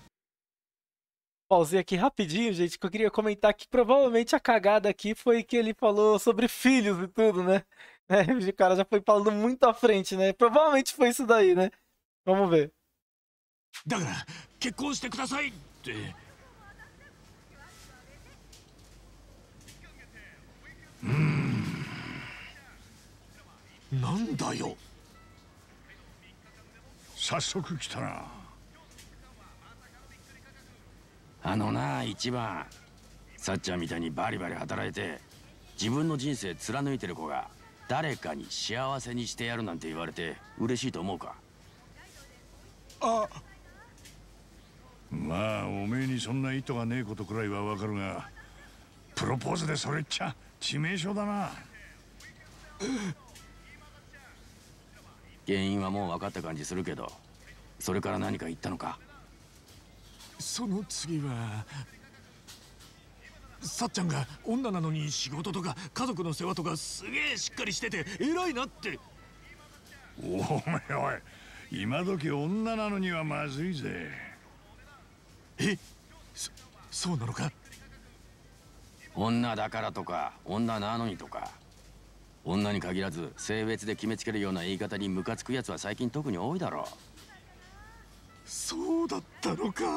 Speaker 1: Pausei aqui rapidinho, gente, que eu queria comentar que provavelmente a cagada aqui foi que ele falou sobre filhos e tudo, né? É, o cara já foi falando muito à frente, né? Provavelmente foi isso daí, né? Vamos ver.
Speaker 6: だから結婚してくださいって。うーん、なんだよ。
Speaker 2: 早速来たな。
Speaker 7: あのな、一番さっちゃんみたいにバリバリ働いて自分の人生貫いてる子が誰かに幸せにしてやるなんて言われて嬉しいと思うか。
Speaker 6: あ、
Speaker 2: まあおめえにそんな意図がねえことくらいはわかるが、プロポーズでそれっちゃ致命傷だな。
Speaker 7: 原因はもう分かった感じするけど、それから何か言ったのか。
Speaker 6: その次はさっちゃんが女なのに仕事とか家族の世話とかすげえしっかりしてて偉いなって。
Speaker 2: おめえおい、今時女なのにはまずいぜ。
Speaker 6: え、そ、そうなのか。
Speaker 7: 女だからとか女なのにとか、女に限らず性別で決めつけるような言い方にムカつくやつは最近特に多いだろう。
Speaker 6: そうだったのか。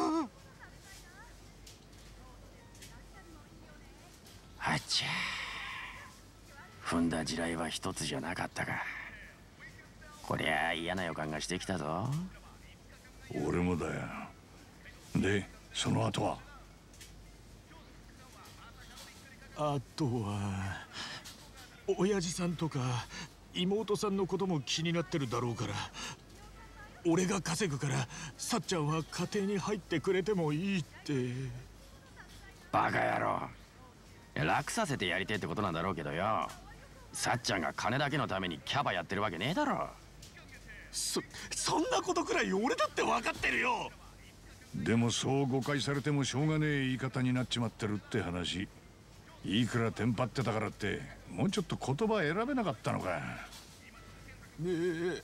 Speaker 7: あっちゃー、踏んだ地雷は一つじゃなかったか。こりゃ嫌な予感がしてきたぞ。
Speaker 2: 俺もだよ。でその後は。
Speaker 6: あとは親父さんとか妹さんのことも気になってるだろうから、俺が稼ぐからさっちゃんは家庭に入ってくれてもいいって。
Speaker 7: バカ野郎、 楽させてやりてえってことなんだろうけどよ。さっちゃんが金だけのためにキャバやってるわけねえだろ。
Speaker 6: そそんなことくらい俺だって分かってるよ。
Speaker 2: でもそう誤解されてもしょうがねえ言い方になっちまってるって話。いくらテンパってたからってもうちょっと言葉選べなかったのか。
Speaker 6: ねえ。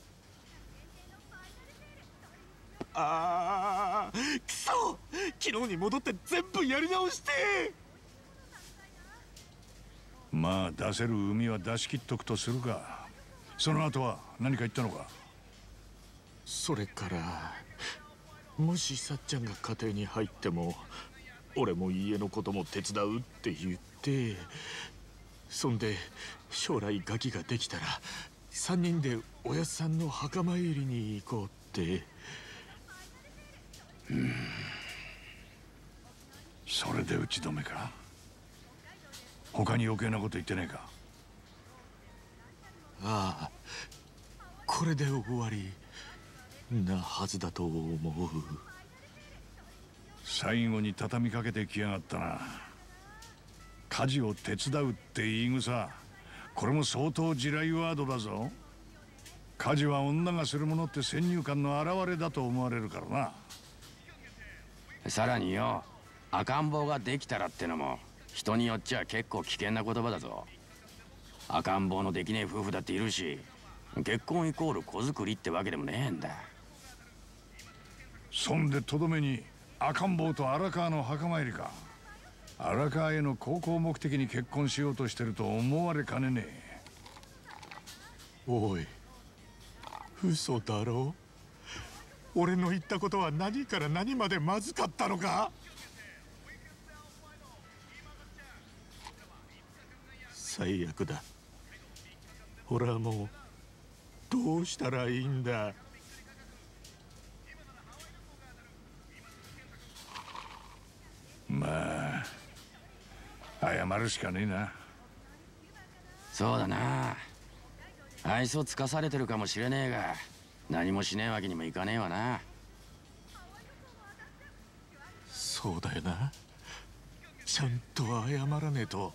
Speaker 6: ああ、くそ！昨日に戻って全部やり直して。
Speaker 2: まあ出せる海は出し切っとくとするか。その後は何か言ったのか。
Speaker 6: それからもしさっちゃんが家庭に入っても俺も家のことも手伝うって言って、そんで将来ガキができたらさんにんでおやっさんの墓参りに行こうって。
Speaker 2: うん、それで打ち止めか。他に余計なこと言ってねえか。
Speaker 6: ああ、これで終わりなはずだと思う。
Speaker 2: 最後に畳みかけてきやがったな。家事を手伝うって言い草、これも相当地雷ワードだぞ。家事は女がするものって先入観の表れだと思われるからな。
Speaker 7: さらによ、赤ん坊ができたらってのも人によっちゃ結構危険な言葉だぞ。赤ん坊のできねえ夫婦だっているし、結婚イコール子作りってわけでもねえんだ。
Speaker 2: そんでとどめに赤ん坊と荒川の墓参りか。荒川への高校目的に結婚しようとしてると思われかねねえ。
Speaker 6: おい、嘘だろ。俺の言ったことは何から何までまずかったのか。最悪だ。俺はもうどうしたらいいんだ。
Speaker 2: まあ謝るしかねえな。
Speaker 7: そうだな。愛想つかされてるかもしれねえが、何もしねえわけにもいかねえわな。
Speaker 6: そうだよな。ちゃんと謝らねえと。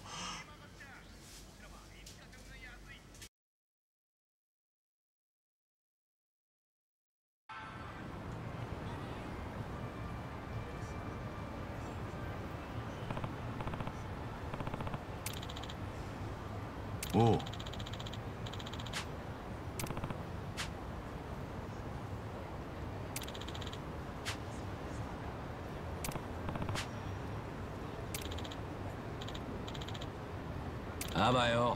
Speaker 2: おう。
Speaker 7: あばよ。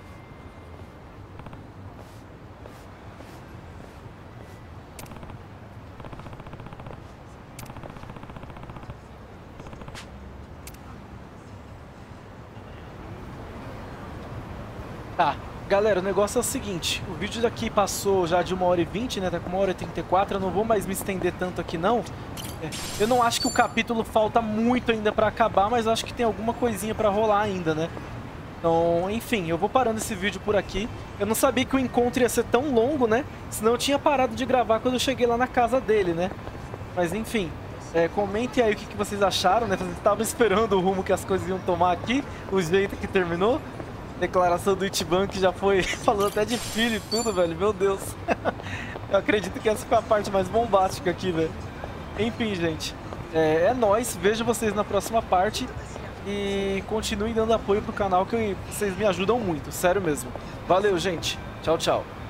Speaker 1: Tá, galera, o negócio é o seguinte, o vídeo daqui passou já de uma hora e vinte, né, tá com uma hora e trinta e quatro, eu não vou mais me estender tanto aqui não. É, eu não acho que o capítulo falta muito ainda pra acabar, mas acho que tem alguma coisinha pra rolar ainda, né. Então, enfim, eu vou parando esse vídeo por aqui. Eu não sabia que o encontro ia ser tão longo, né, senão eu tinha parado de gravar quando eu cheguei lá na casa dele, né. Mas enfim, é, comentem aí o que, que vocês acharam, né, vocês estavam esperando o rumo que as coisas iam tomar aqui, o jeito que terminou. Declaração do Ichiban que já foi falando até de filho e tudo, velho. Meu Deus. Eu acredito que essa foi a parte mais bombástica aqui, velho. Enfim, gente. É, é nóis. Vejo vocês na próxima parte. E continuem dando apoio pro canal que vocês me ajudam muito. Sério mesmo. Valeu, gente. Tchau, tchau.